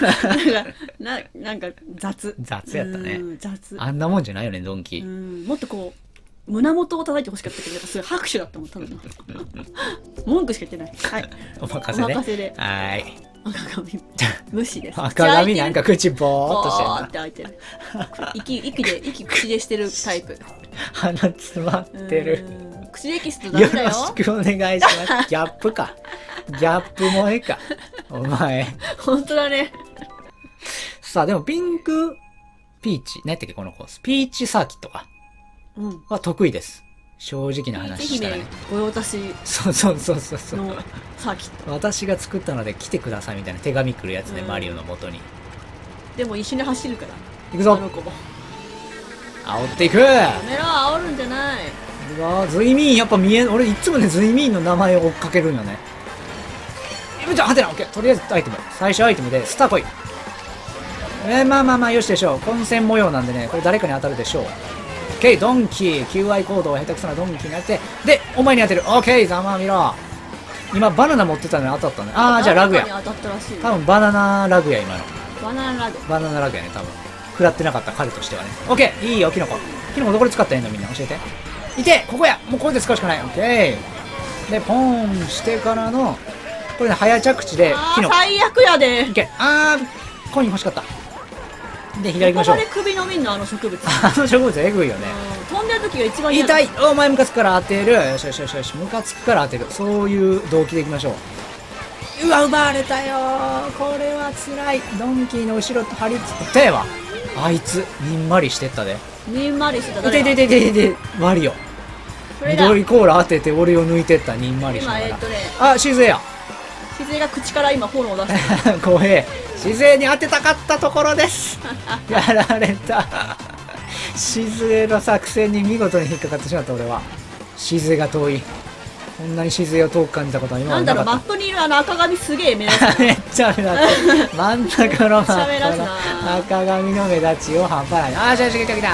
なんか雑やったね。あんなもんじゃないよねドンキー。 もっとこう胸元を叩いてほしかったけど、すごい拍手だったもん多分。文句しか言ってない。はい。 お任せで。 はい。赤髪無視です。 赤髪なんか口ボーっとしてるな。 って開いてる。息口でしてるタイプ。 鼻詰まってる。 口エキスとダメだよ。 よろしくお願いします。ギャップか。ギャップ萌えか。お前。 本当だね。 さあ、でもピンクピーチ、何やったっけこのコース。ピーチサーキットか。は得意です。正直な話したらね。 御用達そう。 のサーキット。 私が作ったので来てくださいみたいな手紙来るやつね、マリオの元に。 でも一緒に走るから。 行くぞ。 あの子も。 煽っていく。 やめろ、煽るんじゃない。 うわズイミーンやっぱ俺いつもねズイミーンの名前を追っかけるんよね。じゃあはてな。オッケー。とりあえずアイテム。最初アイテムでスター来い。まあよしでしょう。混戦模様なんでね、これ誰かに当たるでしょう。オッケー。ドンキー。求愛行動を下手くそなドンキーになって、でお前に当てる。オッケー。ざまあみろ。今バナナ持ってたのに当たったね。じゃあラグや。多分バナナラグや今の。 バナナラグやね多分。食らってなかった彼としてはね。オッケー。いいよキノコどこで使ったらいいのみんな教えて。いてここや。もうこれで使うしかない。オッケー。でポーンしてからのこれね早着地でキノコ。 最悪やで。 オッケー。コイン欲しかった。で左行きましょう。 ここまで首伸びんのあの植物。 あの植物エグいよね。 飛んでる時が一番嫌だ。痛い。お前ムカつくから当てる。よしムカつくから当てる。そういう動機でいきましょう。うわ奪われたよ。これは辛い。ドンキーの後ろと張り付いてわ。あいつにんまりしてったで。 にんまりしてた。 でワリオ緑コーラ当てて俺を抜いてった。にんまりしながら。シズエや。 シズエが口から今炎を出してる。 怖え。シズエに当てたかったところです。やられた。シズエの作戦に見事に引っかかってしまった俺は。シズエが遠い。こんなにシズエを遠く感じたことは今までなかった。 マップにいるあの赤髪すげえ目立つ。 めっちゃ目立つ。真ん中のマップの赤髪の目立ちを半端ない。来た。連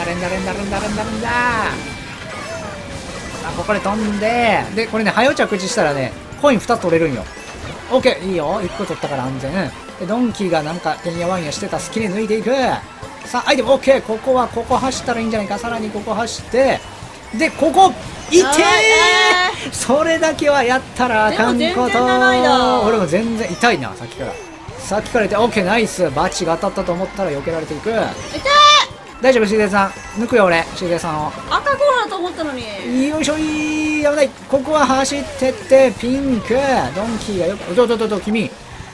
打。ここで飛んで、でこれね早着地したらねコイン2つ取れるんよ。オッケー。いいよ。1個取ったから安全で、ドンキーがなんかてんやわんやしてた隙に抜いていく。さあアイテムオッケー。ここ走ったらいいんじゃないか。さらにここ走ってでここいてー。それだけはやったらあかんこと。俺も全然痛いな。さっきからいてオッケーナイス。バチが当たったと思ったら避けられていく。 大丈夫、しげさん。抜くよ、俺。しげさんを。 赤コーラだと思ったのに。 よいしょい、危ない。ここは走ってって、ピンク。ドンキーがよく、君。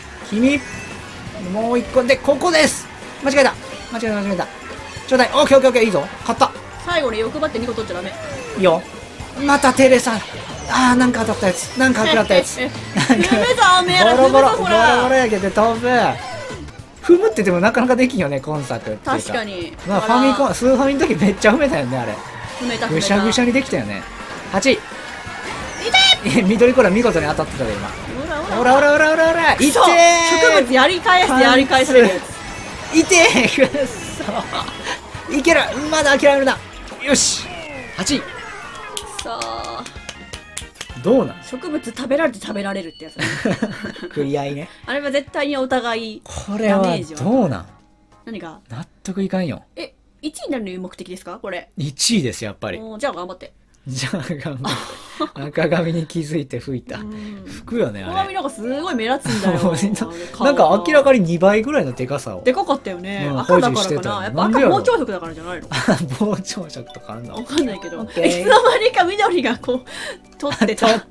もう一個で、ここです。間違えた。ちょうだい。オッケー、いいぞ。勝った。 最後に欲張って2個取っちゃダメ。 いいよ。またテレサ。なんか当たったやつ。なんか食らったやつ。 夢だ、おめえら。 ボロボロほら。 やけど飛ぶ。踏むってでもなかなかできんよね、今作っていうか。 確かに。 まあ、ファミコン、スーファミの時めっちゃ踏めたよね、あれ。 踏めた。 ぐしゃぐしゃにできたよね。8位。緑コーラ見事に当たってたで、今。ほら。いってー。 植物やり返せるやつ。 いてー。くっそ。いける。まだ諦めるな。よし。8位。 さあ。 どうなん？ 植物食べられて食べられるってやつね。 食い合いね。 あれは絶対にお互いこれはどうなん？ 何が？ 納得いかんよ。 1位になるの目的ですかこれ。 1位ですやっぱり。 じゃあ頑張って。 じゃあ頑張って。赤髪に気づいて吹いた。吹くよねあれ。 赤髪なんかすごい目立つんだよ。 なんか明らかに2倍ぐらいのでかさを。 でかかったよね。赤だからかな。やっぱ赤膨張色だからじゃないの？ 膨張色とかあるの？ わかんないけど。いつの間にか緑がこう取ってた。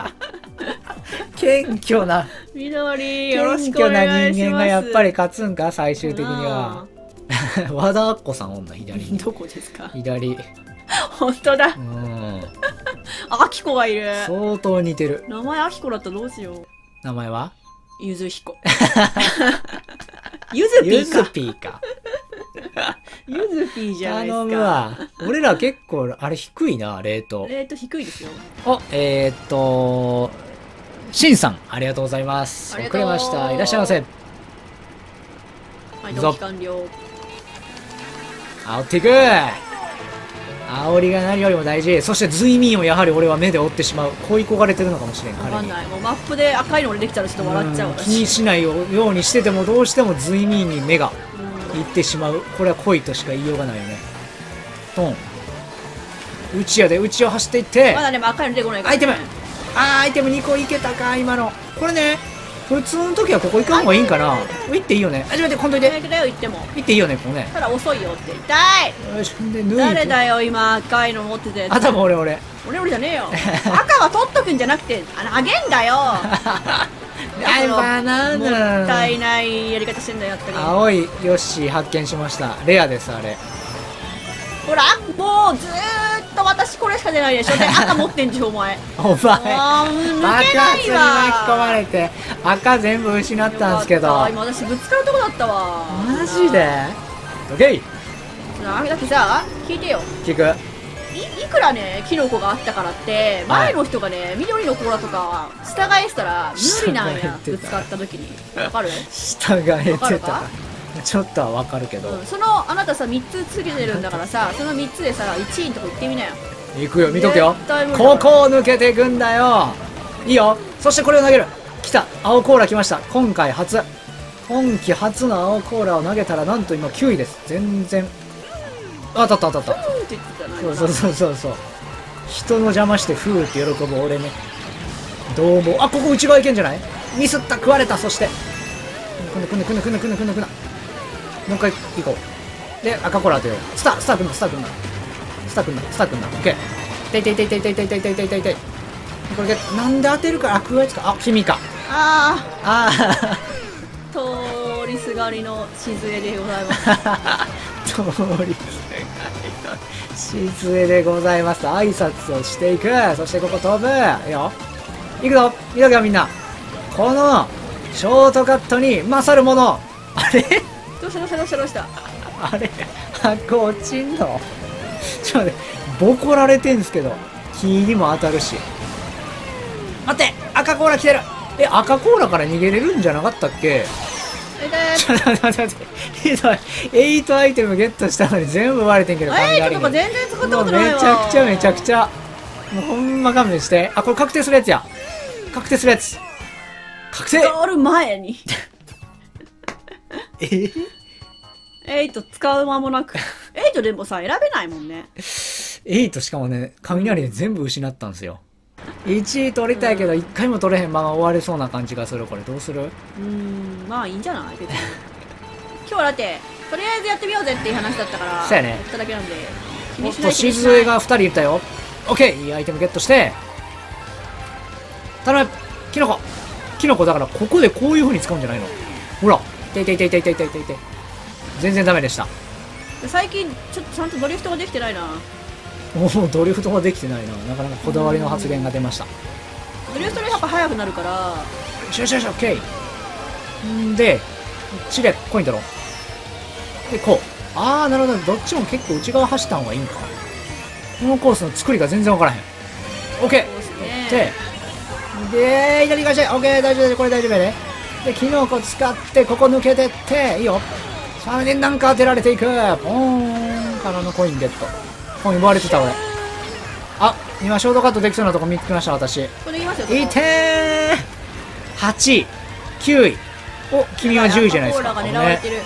謙虚な。緑よろしくお願いします。謙虚な人間がやっぱり勝つんか最終的には。和田アッコさん女左に。 どこですか？ 左。 本当だ。あきこがいる。 相当似てる。 名前あきこだったらどうしよう。 名前は？ ゆずひこ。ゆずピーか。ゆずピーじゃないですか。頼むわ。 俺ら結構あれ低いな、レート。 レート低いですよ。 しんさんありがとうございます。遅れました。いらっしゃいませ。 はい、同期完了。 煽っていく。煽りが何よりも大事。そして随眠をやはり俺は目で追ってしまう。恋焦がれてるのかもしれん。 分かんない。もうマップで赤いの俺できたらちょっと笑っちゃう。 気にしないようにしててもどうしても随眠に目がいってしまう。これは恋としか言いようがないよね。トン。内やで内を走っていって。 まだね赤いの出てこないから。 アイテム。アイテム2個いけたか今の。これね。普通の時はここ行かん方がいいんかな。行っていいよね。初めてこんといて。行っていいよねここね。 ただ遅いよって痛い。 よしで抜いて。 誰だよ今赤いの持ってて。 頭俺じゃねえよ。赤は取っとくんじゃなくてあげんだよ。 バナナ。 もったいないやり方してんだよやったけど。 青いヨッシー発見しました。レアですあれ。 ほらもうずーっと私これしか出ないでしょ。で赤持ってんじゃんお前。 お前爆発に巻き込まれて赤全部失ったんですけど。 今私ぶつかるとこだったわ。 マジで？オッケー。 だってさ聞いてよ。 聞く。 いくらねキノコがあったからって前の人がね緑の甲羅とか従えてたら無理なんや。ぶつかった時にわかる？ 従えてた。ちょっとはわかるけど、 そのあなたさ3つつけてるんだからさその3つでさ1位のとこ行ってみなよ。 行くよ見とけよ。ここを抜けていくんだよ。いいよ。そしてこれを投げる。来た青コーラ来ました。今季初の青コーラを投げたらなんと今9位です。全然当たった。そう人の邪魔してフーって喜ぶ俺ね。どうもここ内側いけんじゃない？ミスった食われた。そしてくんなもう一回行こう。で赤コーラ当てよう。スターくんなオッケー。痛い。これでなんで当てるか。食うやつか。君か。 通りすがりのしずえでございます。 通りすがりのしずえでございます。挨拶をしていく。そしてここ飛ぶ。いいよ。行くぞ。見とけよみんな。このショートカットに勝るもの。あれどうしたあれ箱落ちんの。ちょっと待ってボコられてんすけど木にも当たるし。待って赤コーラ来てる。赤コーラから逃げれるんじゃなかったっけ？ちょっと待ってひどい。8アイテムゲットしたのに全部割れてんけど。 8とか全然使ったことないわ。 めちゃくちゃもうほんま勘弁して。これ確定するやつや。確定使う前に8使う間もなく8でもさ選べないもんね。 8しかもね雷で全部失ったんですよ。1位取りたいけど1回も取れへんまま終われそうな感じがする。これどうする？ まあいいんじゃない別に。今日だってとりあえずやってみようぜっていう話だったから、 そうやねやっただけなんで。気にしおっと、 ない気にしない。 静江が2人いたよ。オッケー、いいアイテムゲットして。頼む、キノコ。キノコだから、ここでこういう風に使うんじゃないの？ほら、痛い痛い痛い痛い痛い痛い痛い。全然ダメでした。 最近、ちょっとちゃんとドリフトができてないな。 おお、ドリフトができてないな。なかなかこだわりの発言が出ました。 ドリフトでやっぱ速くなるから、 よしよしよし、オッケー。んで、こっちでコイン取ろう。で、こう。あー、なるほど。どっちも結構内側走った方がいいんか。このコースの作りが全然わからへん。オッケー。 そうですね。 で、左側して、オッケー、大丈夫大丈夫、これ大丈夫やで。で、キノコ使って、ここ抜けてって、いいよ。さらになんか当てられていく。ポーンからのコインゲット。コイン奪われてた、俺。あ、今、ショートカットできそうなとこ見つけました、私。 これできますよ。 いてー !8 位、9位。お、君は10位じゃないですか。 コーラが狙われてる。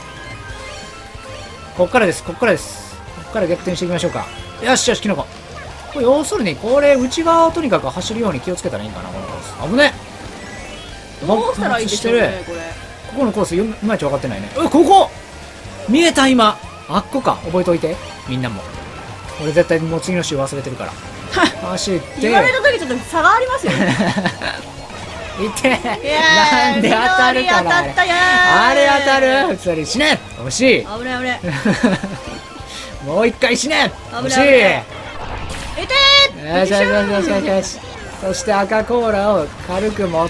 こっからです、こっからです。こっから逆転していきましょうか。よしよし、キノコ。これ要するに、これ、内側をとにかく走るように気をつけたらいいんかな、このコース。危ねどうしたらいいんでしょうね、これ。 ここのコースいまいち分かってないね。ここ見えた今あっこか。覚えておいて。みんなも。俺絶対もう次の週忘れてるから。走って。 言われた時ちょっと差がありますよね。 いていやーなんで当たるかな緑当たったやーあれ当たる普通に死ね惜しい危ない危ない。 もう一回死ね危ない惜しい危ないよしよしよしよしよし。そして赤コーラを軽く持って、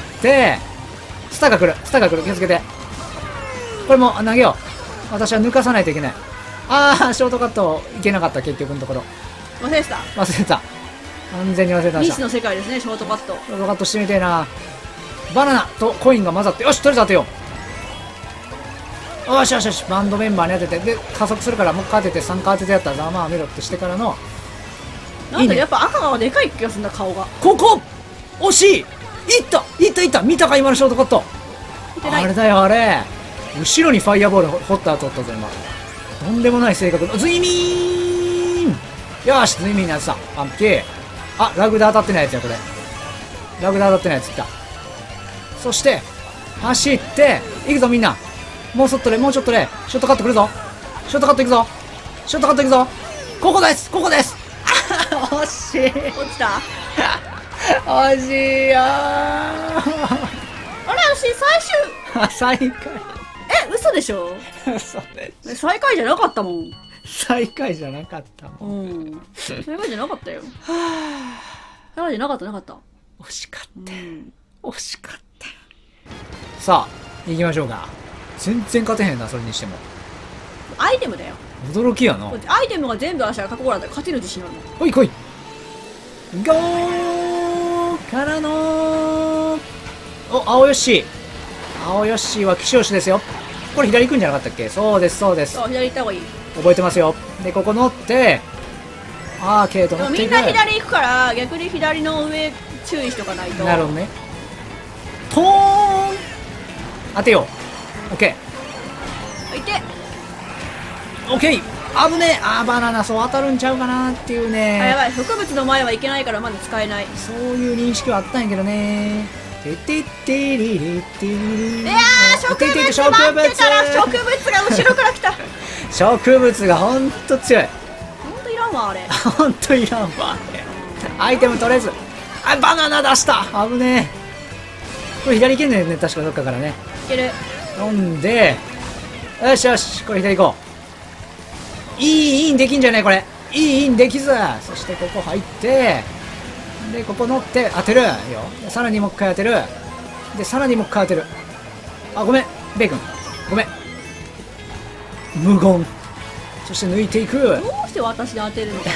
スタが来る、スタが来る、気をつけて。これも投げよう。私は抜かさないといけない。あー、ショートカットいけなかった、結局のところ。 忘れてた。 忘れた。完全に忘れてました。 ミスの世界ですね、ショートカット。 ショートカットしてみてえな。バナナとコインが混ざって、よし、とりあえず当てよう。よしよしよし、バンドメンバーに当てて、で、加速するからもう一回当てて、3回当ててやったらざまあ見ろってしてからの、 なんだやっぱ赤がでかい気がするんだ、顔が。 ここ惜しいいったいったいった見たか今のショートカット見てない。 あれだよあれ後ろにファイアボール掘った後取ったぞ今とんでもない性格ズイミーンよしズイミーンのやつだ完璧あラグで当たってないやつやこれラグで当たってないやついったそして走っていくぞみんなもうちょっとでもうちょっとでショートカット来るぞショートカットいくぞショートカットいくぞここですここです惜しい落ちた。 惜しいよーあれ、私最終、 最下嘘でしょ。 位そうです最下位じゃなかったもん。 最下位じゃなかったもんうん。最下位じゃなかったよ。最下位じゃなかった、なかった。 惜しかったうん。 惜しかったさあ行きましょうか全然勝てへんなそれにしてもアイテムだよ。 驚きやなアイテムが全部足赤コーラで勝てる自信あるの。 ほい来いゴーからのお青よっしー青よっしーは騎士押しですよこれ左行くんじゃなかったっけそうですそうですそう、左行った方がいい。 覚えてますよでここ乗ってアーケードでも乗っていくみんな左行くから、逆に左の上注意しとかないと。 なるほどねトーン当てよう OK いて。 オッケー危ねえバナナそう当たるんちゃうかなっていうあ、やねばい。植物の前はいけないからまだ使えない。 そういう認識はあったんやけどねてってってりりってりりいやー、植物待ってたら植物が後ろから来た。 植物がほんと強いほんといらんわ、あれ。 ほんといらんわアイテム取れずバナナ出した危ねえこれ左行けんのよね確かどっかからねいける。 飲んでよしよしこれ左行こういいインできんじゃねこれいいインできずそしてここ入ってでここ乗って当てるよさらにもう一回当てるでさらにもう一回当てるあごめんベーコンごめん無言そして抜いていくどうして私で当てるのか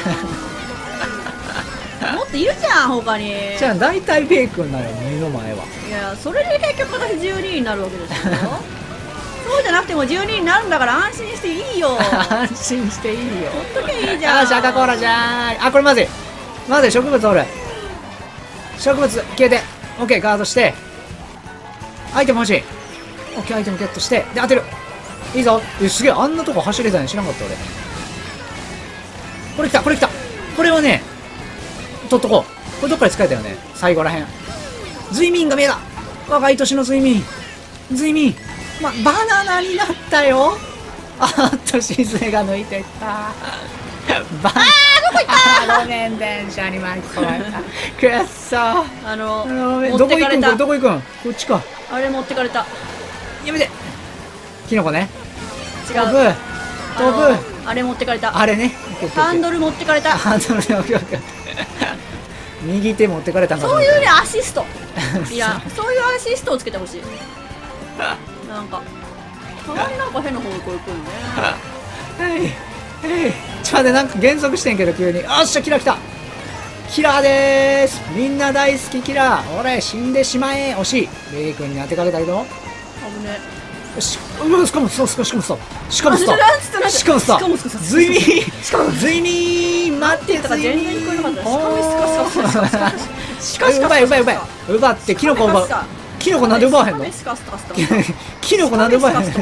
な。もっといるじゃん、他に。 じゃあ大体ベーコンなのよ目の前はいや、それで結局私12位になるわけですよ。そうじゃなくても12位になるんだから安心していいよ。 安心していいよほっときゃいいじゃん。 よし赤コーラじゃーいこれまずいまずい植物おる植物消えて OK ガードしてアイテム欲しい OK アイテムゲットしてで当てるいいぞすげえあんなとこ走れたの知らなかった俺これ来たこれ来たこれはね取っとこうこれどっかで使えたよね最後らへん睡眠が見えた若い年の睡眠バナナになったよあっと静江が抜いていったバン。どこ行った路面電車に巻き込まれた。くっそー。どこ行くんこれ、どこ行くん。こっちか。 あれ持ってかれた。 やめて。キノコね。 違う。 飛ぶあれ持ってかれた。 あれね。 ハンドル持ってかれた。 ハンドルね。オッケーオッケー。右手持ってかれたんか。 そういうね、アシスト。いや、そういうアシストをつけてほしい。なんかたまになんか変な方向行くんね。 ちょっと待って、なんか減速してんけど急に。よっしゃ、キラ来た。キラーでーす。みんな大好きキラー。俺死んでしまえ。惜しい。レイ君に当てかけたけど。 危ね。 よし、うわ、しかもそう、しかもそう、しかもそう、しかもそう、ズイミー、ズイミー、待ってた、ズイミー。しかも奪ってキノコ奪う。キノコなんで奪わへんの？キノコなんで奪わへんの？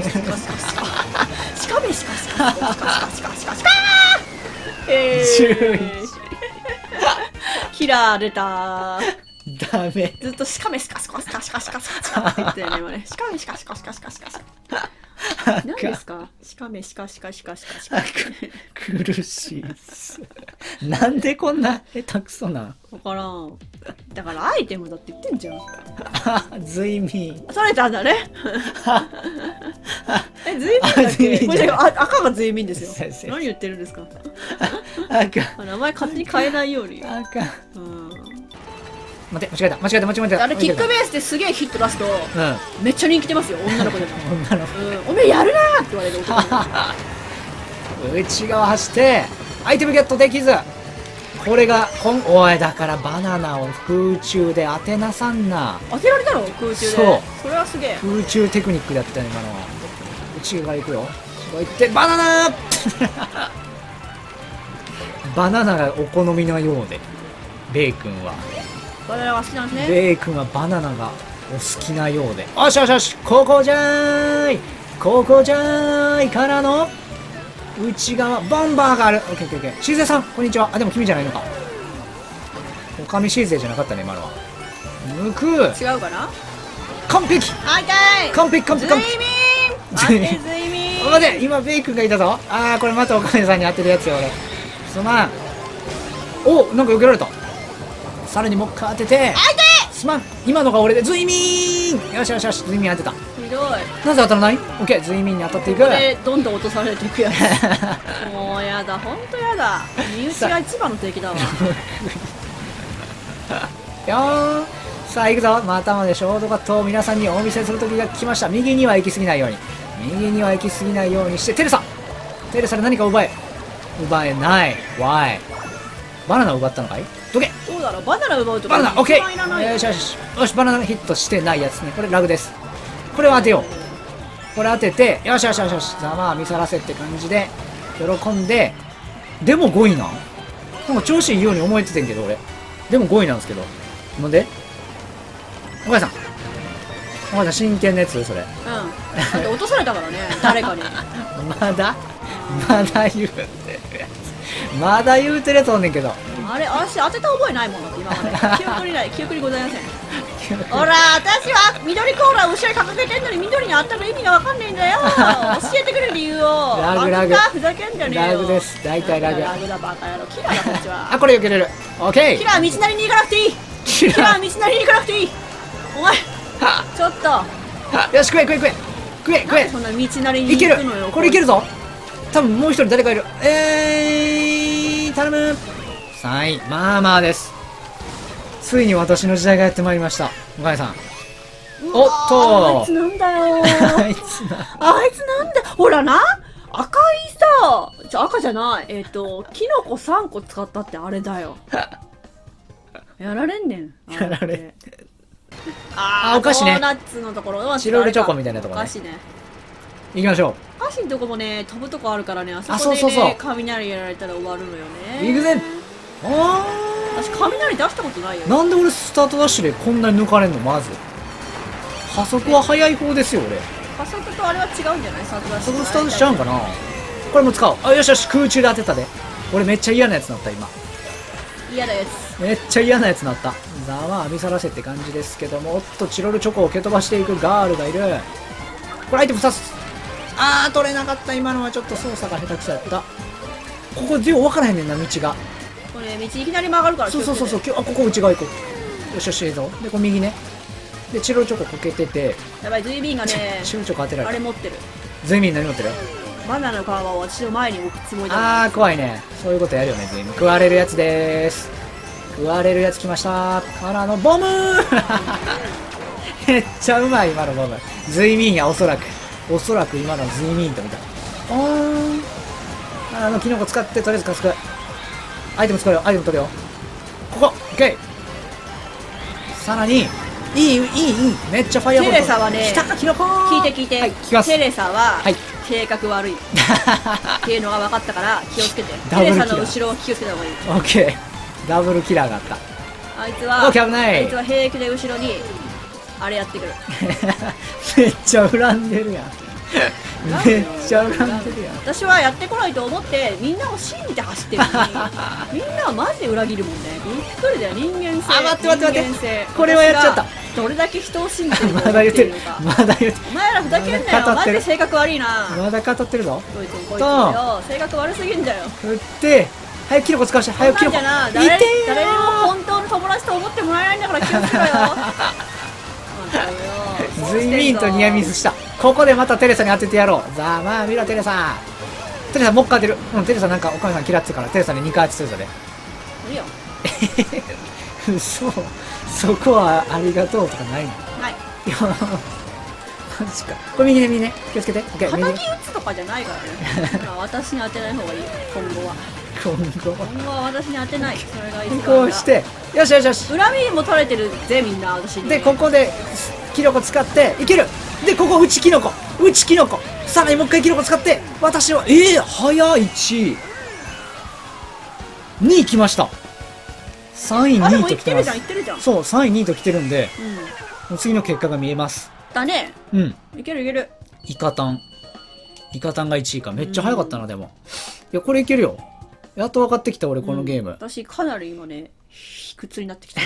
キラー出た。 ダメ。 ずっとシカメシカシカシカシカシカシカって言ってるね今ね。シカメシカシカシカシカシカシカ。何ですか？シカメシカシカシカシカシカ。 苦しいっす。なんでこんな下手くそな。 わからん。だからアイテムだって言ってんじゃん。 ズイミー。 それたんだね。え、ズイミーだっけ？これ赤がズイミーですよ。何言ってるんですか？ 赤。 名前勝手に変えないように。 赤。 うん。 待って、間違えた。 あれキックベースですげえヒット出すと、めっちゃ人気出ますよ、女の子でも。おめえやるなーって言われる男。 内側走ってアイテムゲットできず。これがおい、だからバナナを空中で当てなさんな。 当てられたの空中で。 そう、 それはすげえ。 空中テクニックだったね今のは。内側行くよ。行ってバナナバナナがお好みのようで、ベイ君はバナナが好きなんですね。 ベイ君はバナナがお好きなようで。よしよしよし、ここじゃーいからの内側ボンバーがある。オッケーオッケーオッケー。シーゼさんこんにちは。あ、でも君じゃないのか。おかみシーゼじゃなかったね今のは。抜く。 違うかな。 完璧。 あ、痛い。 完璧。 ズイミーン。待って、ズイミーン。 待て、今ベイ君がいたぞ。ああ、これまたおかみさんに当てるやつよ俺。すまん。お、なんか避けられた。さらにもう一回当てて。すまん。今のが俺でズイミーン。よしよしよし、ズイミーン当てた。 ひどい。 なぜ当たらない？オッケー、ズイミーンに当たっていく。 これどんどん落とされていくやつ。もうやだ、ほんとやだ。身内が一番の敵だわ。 よー、さあ行くぞ。またまでショートカットを皆さんにお見せする時が来ました。右には行き過ぎないように、して。テレサで何か奪えない。ワイバナナを奪ったのかい？どけ。 どうだろう、バナナ奪うとかバナナオッケ一番いらないー。よしよしよし、バナナヒットしてないやつね。これラグです。これを当てよう。これ当てて、よしよしよしよし、ざまあ見さらせって感じで喜んで。でも5位なんか調子いいように思えててんけど俺。でも5位なんですけど、なんで？お母さん真剣なやつそれ。 だって落とされたからね、誰かに。 まだ言うてるやつ。まだ言うてるやつおんねんけど。 あれ、私当てた覚えないもんだって今まで。記憶にございません。ほら、私は緑コーラを後ろに掲げてんのに緑にあったの意味がわかんないんだよ。教えてくれる理由を。 ラグ。 ふざけんじゃねえよ。 ラグです。大体ラグ。 ラグだバカ野郎。キラーだこっちは。 あ、これ避けれる。オッケー。 キラー道なりに行かなくていい。キラー道なりに行かなくていい。お前、ちょっと。 よし、食え。 そんな道なりにいける。 行くのよ。 これいけるぞ。多分もう一人誰かいる。頼む。3位。まあです。ついに私の時代がやってまいりました。おかえさん。おっと。 あいつなんだよ。 あいつなんだ。ほらな。赤いさ。赤じゃない。キノコ3個使ったってあれだよ。やられんねん。 やられ。 お菓子ね。ドーナツのところ。 チロルチョコみたいなところね。 お菓子ね。 行きましょう。 お菓子のとこもね、飛ぶとこあるからね、あそこでね、雷やられたら終わるのよね。 行くぜ。 私雷出したことないよ。 なんで俺スタートダッシュでこんなに抜かれんの？まず加速は速い方ですよ俺。 加速とあれは違うんじゃない？スタートダッシュ。 スタートしちゃうんかな。これも使おう。あ、よしよし、空中で当てたで。俺めっちゃ嫌なやつなった今。 嫌なやつ。 めっちゃ嫌なやつなった。ざまあ浴びさらせって感じですけども、おっとチロルチョコを蹴飛ばしていくガールがいる。これアイテム刺す。 あー取れなかった。今のはちょっと操作が下手くそやった。ここよう分からへんねんな、道が。 これ道いきなり曲がるからそうそうそうそう、あ、ここ内側行こう。よしよし、いいぞ。で、これ右ね。で、チロルチョコこけてて、 やばい、ズイビーンがね、 チロルチョコ当てられる。 あれ持ってる。 ズイミン何持ってる？ バナナの皮を私の前に置くつもりだ。 あー、怖いね。そういうことやるよね、ズイミン。食われるやつでーす。食われるやつ来ましたからのボムーめっちゃうまい、今のボム。ズイミンや、おそらく。おそらく今のズイミンと見た。キノコ使って、とりあえず助く。アイテム使うよ、アイテム取るよ。ここ、オッケー。さらに、いい、めっちゃファイアボール。 テレサはね、 来たか、キノコ聞いて聞いて、 はい、聞きます。 テレサは、 はい、 性格悪いっていうのが分かったから気をつけて。 ダブルキラーテレサの後ろを気をつけた方がいい。 オッケー。ダブルキラーがあった。 あいつは、 オッケー、危ない。 あいつは平気で後ろにあれやってくる。 めっちゃ恨んでるやん。めっちゃ恨んでるやん。 私はやってこないと思ってみんなを信じて走ってるのにみんなはマジで裏切るもんね。びっくりだよ、人間性。 あ、待って待って待って、これはやっちゃった。 どれだけ人を信じてるのまかだ言ってる、まだ言ってる。 お前らふざけんなよ、マジで性格悪いな。 まだ語ってるぞ。 こいつこいつよ、性格悪すぎんだよ。 振って早くキノコ使わして、早くキノコ。 誰にも本当の友達と思ってもらえないんだから気をつけろよ。 ズイミンとニアミスした。ここでまたテレサに当ててやろう。ざあまあ見ろテレサ。テレサもう一回当てる。うん、テレサなんかお母さん嫌ってるからテレサに2回当ててるぞで。 いいよ。 嘘。そこはありがとうとかないの？ ない。 いやマジか。これ右ね、右ね、気をつけて。オッケー。 敵撃つとかじゃないからね。私に当てない方がいいよ、今後は。今後は私に当てない。それがいい。 こうして、よしよしよし。 恨みも取れてるぜ、みんな私に。 で、ここでキノコ使っていける。で、ここ内キノコ、内キノコ。さらにもう一回キノコ使って、私は早い1位。2位来ました。3位、2位と来てます。そう、3位、2位と来てるんで、次の結果が見えます。 だね。 うん。 いけるいける。 イカタンが1位か。めっちゃ早かったな、でも。いや、これいけるよ。やっと分かってきた、俺、このゲーム。 私、かなり今ね、卑屈になってきた。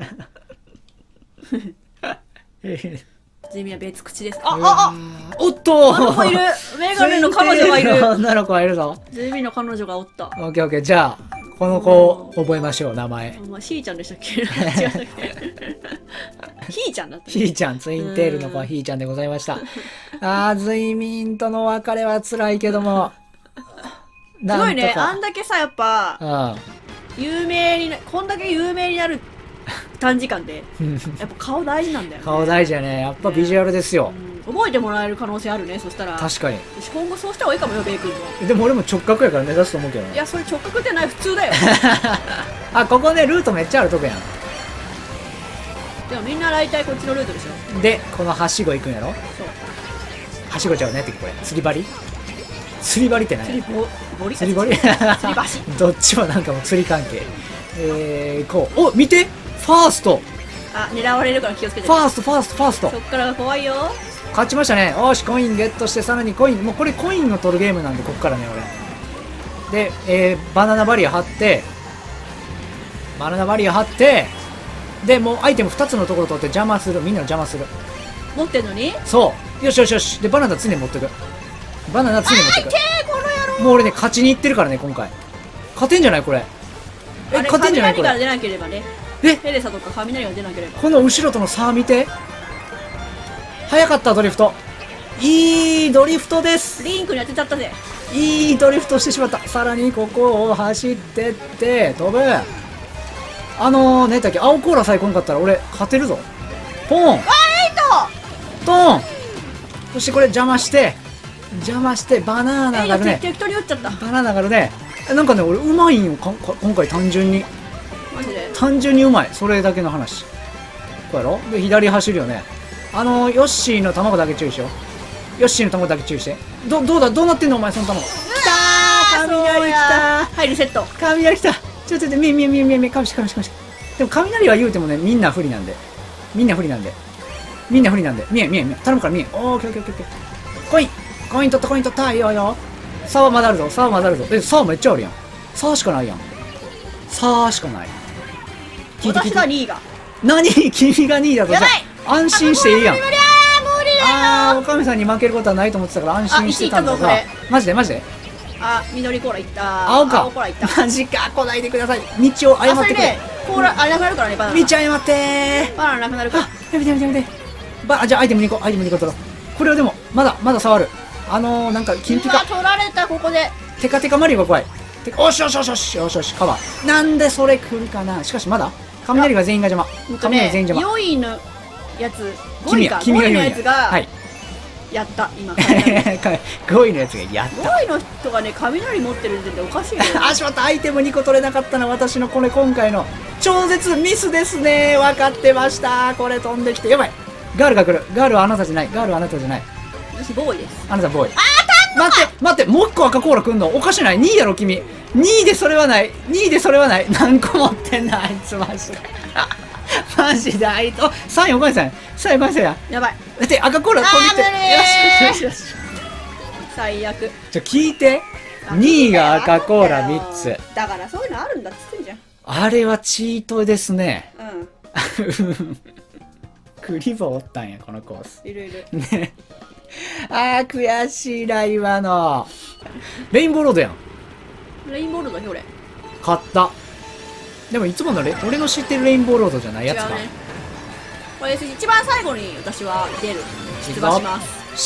ゼミは別口です。 おっと女の子いる。メガネの彼女がいる。 女の子がいるぞ。 ゼミの彼女がおった。 オッケーオッケー。じゃあ、この子を覚えましょう、名前。 お前、ひーちゃんでしたっけ？違ったっけ？ひーちゃんだった。 ひーちゃん、ツインテールの子はひーちゃんでございました。ズイミンとの別れは辛いけども。 すごいね、あんだけさ、やっぱ、有名にこんだけ有名になる短時間で、やっぱ顔大事なんだよね。 顔大事やね。やっぱビジュアルですよ。 覚えてもらえる可能性あるね、そしたら。 確かに。 今後そうした方がいいかもよ、ベイ君も。 でも俺も直角やから目指すと思うけどね。 いや、それ直角ってない、普通だよ。 あ、ここね、ルートめっちゃあるとこやん。 でもみんな大体こっちのルートでしょ。 で、このはしご行くんやろ。そう。はしごちゃうねってこれ。釣り針？釣り針って何？釣り針？ 釣り橋。 どっちもなんかもう釣り関係。こう。お、見て！ファースト！ あ、狙われるから気をつけて。 ファースト。 そっからが怖いよ。 勝ちましたね。よし、コインゲットして、さらにコイン。もうこれコインを取るゲームなんで、こっからね、俺。で、バナナバリア張って、で、もうアイテム2つのところ取って邪魔する。みんなの邪魔する。 持ってんのに？ そう。よし。で、バナナ常に持ってく。この野郎。もう俺ね、勝ちに行ってるからね、今回。勝てんじゃないこれ。勝てんじゃないこれ。 雷が出なければね。テレサとか雷が出なければ。 この後ろとの差見て。早かった、ドリフト。いいドリフトです。 リンクに当てちゃったぜ。 いいドリフトしてしまった。さらにここを走ってって飛ぶ。ねだっけ、青コーラさえ来んかったら俺勝てるぞ。ポン。トーン。そしてこれ邪魔してバナナがるね。 適当に打っちゃった。 バナナがるね。なんかね、俺うまいんよ、今回単純に。 マジで？ 単純にうまい。それだけの話。こうやろ？で、左走るよね。ヨッシーの卵だけ注意しよう。ヨッシーの卵だけ注意して。どうなってんのお前、その卵。来たー！雷来たー！ はい、リセット。 雷来た。ちょっと見かみし。でも雷は言うてもね、みんな不利なんで。見え。頼むから見え。オーケー。コイン取った。いいよ。差はまだあるぞ。差めっちゃあるやん。差しかない。 私が2位が。 何？君が2位だと。 やばい！ 安心していいやん。 無理んの。 おかみさんに負けることはないと思ってたから安心してたんだがあ一位いったぞマジでマジであ、緑コーラいった。 青か青コーラいった。 マジか来ないでください。道をあ、 謝ってくれ。 それで、コーラ、あれなくなるからね、バナナ。 道謝ってバナナなくなるから。 やめてやめてやめてじゃあアイテム2個アイテム2個取ろう。これはでもまだ触るなんか金ピカ取られた、ここで。 テカテカマリオが怖い。おしよしよしよしよしよしカバーなんでそれ来るかな。しかしまだ雷が全員が邪魔。雷全員邪魔。 4位のやつ、5位か。5位のやつが、 はいやった、今。 5位のやつがやった 5位の人がね、雷持ってる時点でおかしいよね。 あしまったアイテム2個取れなかったな。私のこれ今回の超絶ミスですね。分かってました。これ飛んできてやばい。ガールが来る。ガールはあなたじゃない。ガールはあなたじゃない。 私、ボーイです。 あなたボーイ。待ってもう1個赤コーラ来んのおかしない。2位やろ君。2位でそれはない。2位でそれはない。何個持ってんのあいつマジでマジであいつ3位おかみさん3位おかみさんや。 やばい。 だって赤コーラ飛んできてあーよしよしよし。 最悪。 聞いて。2位が赤コーラ3つ。 だからそういうのあるんだっつってんじゃん。 あれはチートですね。 うん。 クリボーおったんやこのコースいるいる。 ね。悔しいライバーのレインボーロードやん。 レインボールだね、俺。 買った。でもいつもの俺の知ってるレインボーロードじゃないやつか。 違うね。これ一番最後に私は出る。出馬します。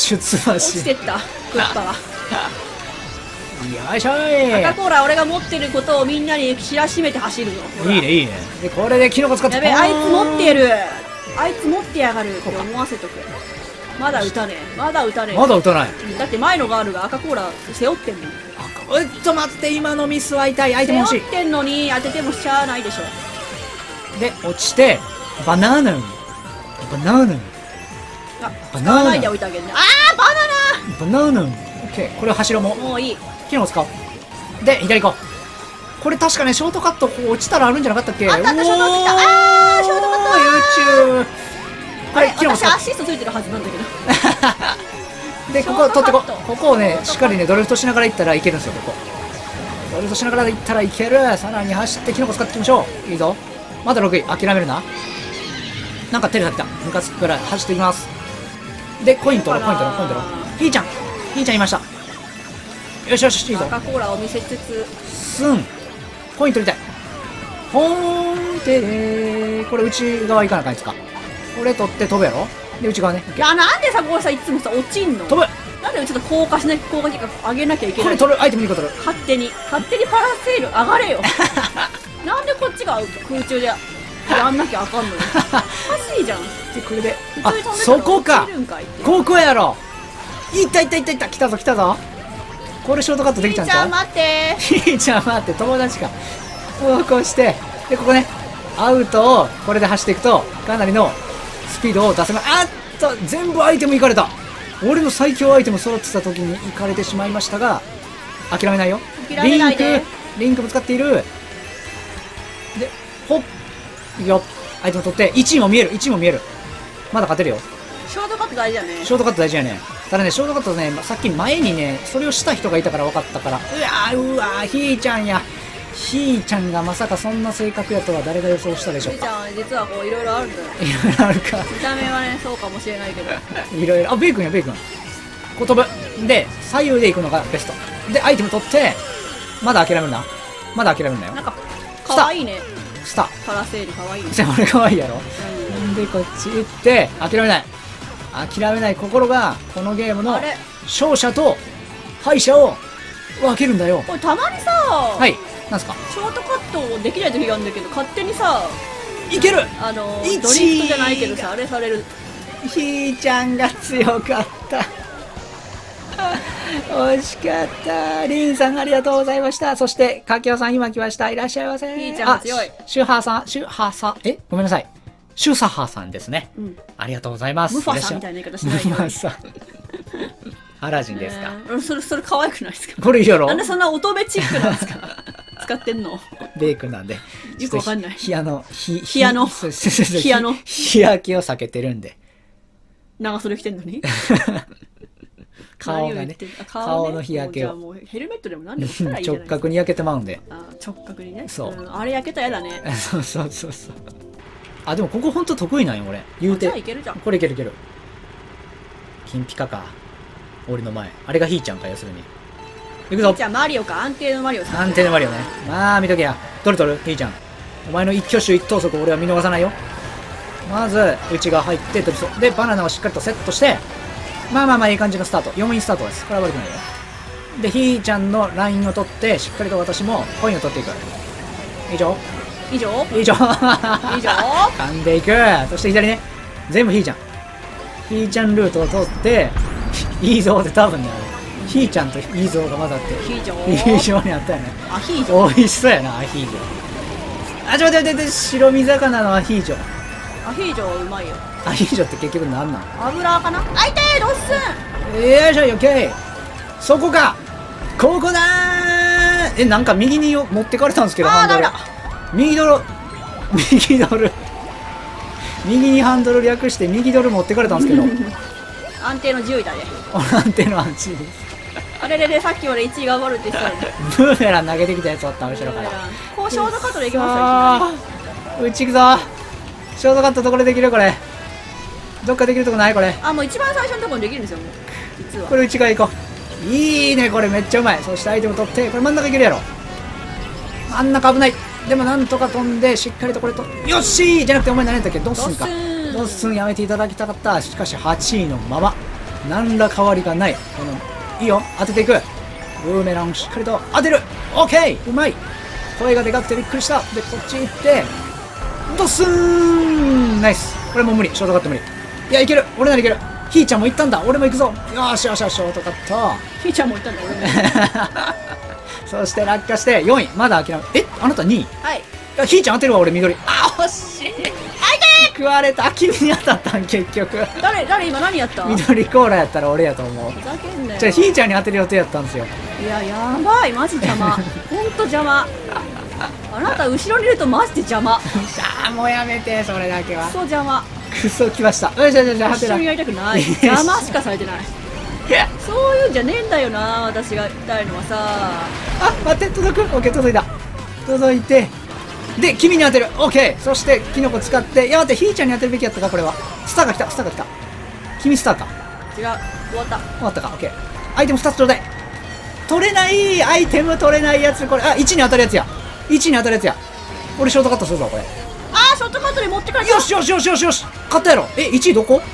出馬落ちしてった。クッパが。 よいしょい。 赤コーラ俺が持ってることをみんなに知らしめて走るの。ほらいいねいいね。でこれでキノコ使ってやべえ、あいつ持ってる。あいつ持ってやがるって思わせとく。まだ撃たねえ。まだ撃たねえ。 まだ撃たない。 だって前のガールが赤コーラ背負ってんの。 待って今のミスは痛い。アイテム欲しい背負ってんのに当ててもしゃあないでしょ。 で落ちてバナナあ、 バナナ使わないでおいてあげるね。あー、バナバナナオッケー。これを走ろう。もうナもういい。 キノコ使おう。で左行こう。これ確かねショートカットこう落ちたらあるんじゃなかったっけ。 あったあったショートカット。あー、ショートカット。 YouTube あれ、 キノコ使私アシストついてるはずなんだけど。 う。でここ取ってこショートカットここをねしっかりねドリフトしながら行ったらいけるんですよ。ここドリフトしながら行ったらいける。さらに走ってキノコ使っていきましょう。いいぞ。まだ6位諦めるな。なんかテレビ来た。ムカつくから走っていきます。でコイン取ろうコイン取ろうコイン取ろう。ひーちゃんひーちゃんいました。よしよしいいぞ。 赤コーラを見せつつ。 スンコイン取りたい。ほーんてれー。これ内側行かなあかんやつか。これ取って飛ぶやろ。で内側ね。 いや、なんでさ、これさ、いつもさ、落ちんの。 飛ぶ。 なんでちょっと効果しなきゃ、効果上げなきゃいけない。 これ取る。アイテム2個取る。 勝手にパラセール上がれよ。なんでこっちが空中でやんなきゃあかんのよ。おかしいじゃん。 でこれで普通に飛んでたらそこか落ちるんかいって。 ここやろ。いったいったいったいった。来たぞ来たぞ。これショートカットできちゃうんちゃう。 ひーちゃん待ってひーちゃん待って。友達か。こうしてでここねアウトをこれで走っていくとかなりのスピードを出せます。あっと全部アイテムいかれた。俺の最強アイテム揃ってた時にいかれてしまいましたが諦めないよ。 諦めないで。 リンクも使っている。でほっいいよ。アイテム取って1位も見える。1位も見える。まだ勝てるよ。 ショートカット大事だね。 ショートカット大事やね。ただねショートカットねさっき前にねそれをした人がいたから分かったから。うわーひーちゃんや。ひーちゃんがまさかそんな性格やとは誰が予想したでしょうか。 ひーちゃんは実はこういろいろあるんだよ。 いろいろあるか。 見た目はねそうかもしれないけど。 いろいろ。あベーコンやベーコン。こう飛ぶ。で左右で行くのがベストでアイテム取ってまだ諦めるな。まだ諦めるなよ。 なんか可愛いね。 スタパラセール可愛いね。 じゃあ俺可愛いやろ。でこっち行って諦めない諦めない心がこのゲームのあれ勝者と敗者を分けるんだよ。 これたまにさ、 はいなんすか。 ショートカットできない時があるんだけど勝手にさいける。 ドリフトじゃないけどさあれされる。 ひーちゃんが強かった惜しかった。リンさんありがとうございました。そしてかきおさん今来ました。いらっしゃいませ。 ひーちゃんが強い。 シュハーさんシュハーさんごめんなさいシュサハーさんですね、ありがとうございます。 ムファサみたいな言い方しないよ。 ムファサアラジンですか。 それ可愛くないですか。 これいいやろ。 なんでそんな乙女チックなんですか。使ってんの。 ベークなんでよくわかんない。 日焼けを避けてるんで長袖着てんのに。 顔がね顔の日焼けを。 じゃあもうヘルメットでも何でも着たらいいじゃないですか。 直角に焼けてまうんで。 直角にね。 そう、 あれ焼けたらやだね。 そうあでもここほんと得意なんよ俺言うて。 じゃあいけるじゃん。 これいけるいける。 金ピカか。俺の前。あれがひーちゃんか、要するに。行くぞ。 じゃあマリオか、安定のマリオさん。 安定のマリオね。まあ、見とけや。取るひーちゃん。お前の一挙手一投足俺は見逃さないよ。まず、内が入ってドリフト。で、バナナをしっかりとセットして、まあ、いい感じのスタート。4位スタートです。これは悪くないよ。で、ひーちゃんのラインを取って、しっかりと私もコインを取っていく。以上以上噛んでいく。そして左ね。全部ひーちゃん。ひーちゃんルートを通って、いいぞって多分ね、ひーちゃんといいぞが混ざって、 非常にあったよね。 アヒージョ。 美味しそうやな、アヒージョ。あ、ちょっと待って、白身魚のアヒージョ。 アヒージョうまいよ。 アヒージョって結局何なん？ 油かな。あ、痛い、ロッスン。 よいしょ、オッケー。そこか。ここだー。なんか右に持ってかれたんですけど、ハンドル。右ドル。右にハンドル略して右ドル持ってかれたんですけど。 安定の10位だね。 安定の安心です。 あれれさっきまで1位頑張るって言ってたのに。 ブーメラン投げてきたやつおった後ろから。 こうショートカットでいきますよ。うち行くぞ。ショートカットどこでできるこれ。どっかできるとこないこれ。 あ、もう一番最初のところにできるんですよ、もう。実は。 これ内側行こう。いいね、これめっちゃうまい。そしてアイテム取って、これ真ん中いけるやろ。真ん中危ない。でもなんとか飛んで、しっかりとこれと。よっしーじゃなくてお前何やったっけ？ドッスンか。ドッスンやめていただきたかった。しかし8位のまま。何ら変わりがない。いいよ、当てていく。ブーメランをしっかりと当てる。オッケー、うまい。声がでかくてびっくりした。で、こっち行って、ドッスンナイス。これもう無理。ショートカット無理。いや、いける。俺ならいける。ひーちゃんも行ったんだ。俺も行くぞ。よーしよしよし、ショートカット。 ひーちゃんも行ったんだ、俺も。 そして落下して4位。まだ諦め。あなた2位。 はい。 ひーちゃん当てるわ、俺緑。あ、惜しい。 あいて食われた。君に当たったん、結局。 誰今何やった？ 緑コーラやったら俺やと思う。 ふざけんなよ。 じゃあひーちゃんに当てる予定やったんですよ。 いや、やばい、マジ邪魔。ほんと邪魔。あなた後ろにいるとマジで邪魔。 もうやめて、それだけは。 クソ邪魔。 クソ来ました。よしよしよし、 一緒にやりたくない。邪魔しかされてない。そういうんじゃねえんだよな、私が言いたいのはさ。 あ、待って、届く。オッケー、届いた。届いて。で、君に当てる。オッケー。そして、キノコ使って。いや、待って、ひーちゃんに当てるべきやったか、これは。スターが来た、スターが来た。君スターか。 違う、終わった。 終わったか、オッケー。アイテム2つちょうだい。取れないアイテム取れないやつ、これ。あ、1に当たるやつや。1に当たるやつや。俺、ショートカットするぞ、これ。 あー、ショートカットで持ってかれた。 よしよしよしよしよし。勝ったやろ。1位どこ？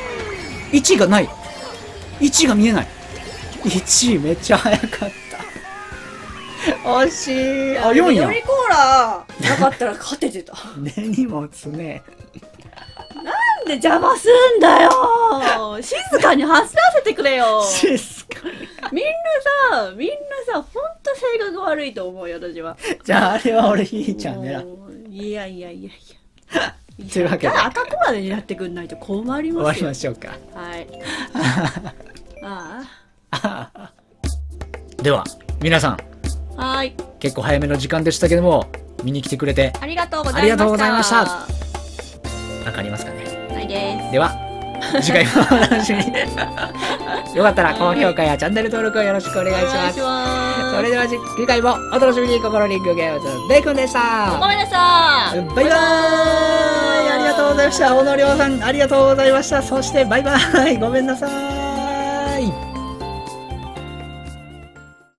1 位がない。1位が見えない。1位めっちゃ早かった。惜しい。あ、4位やん。 緑コーラなかったら勝ててた。 根に持つね。 なんで邪魔すんだよ。静かに走らせてくれよ。 静かみんなさ、ほんと性格悪いと思うよ、私は。 じゃあ、あれは俺ひーちゃん狙う。 いや。 というわけで赤コーラで狙ってくんないと困りますよ。 終わりましょうか。 はい。あでは、皆さん、 あ。はい。 結構早めの時間でしたけども、見に来てくれてありがとうございました。 ありがとうございました。わかりますかね。 ないです。 では、次回もお楽しみに。よかったら高評価やチャンネル登録をよろしくお願いします。それでは次回もお楽しみに。心リンクゲームズベイくんでした。 ごめんなさい。 バイバーイ。ありがとうございました。小野亮さんありがとうございました。そしてバイバイ。ごめんなさい。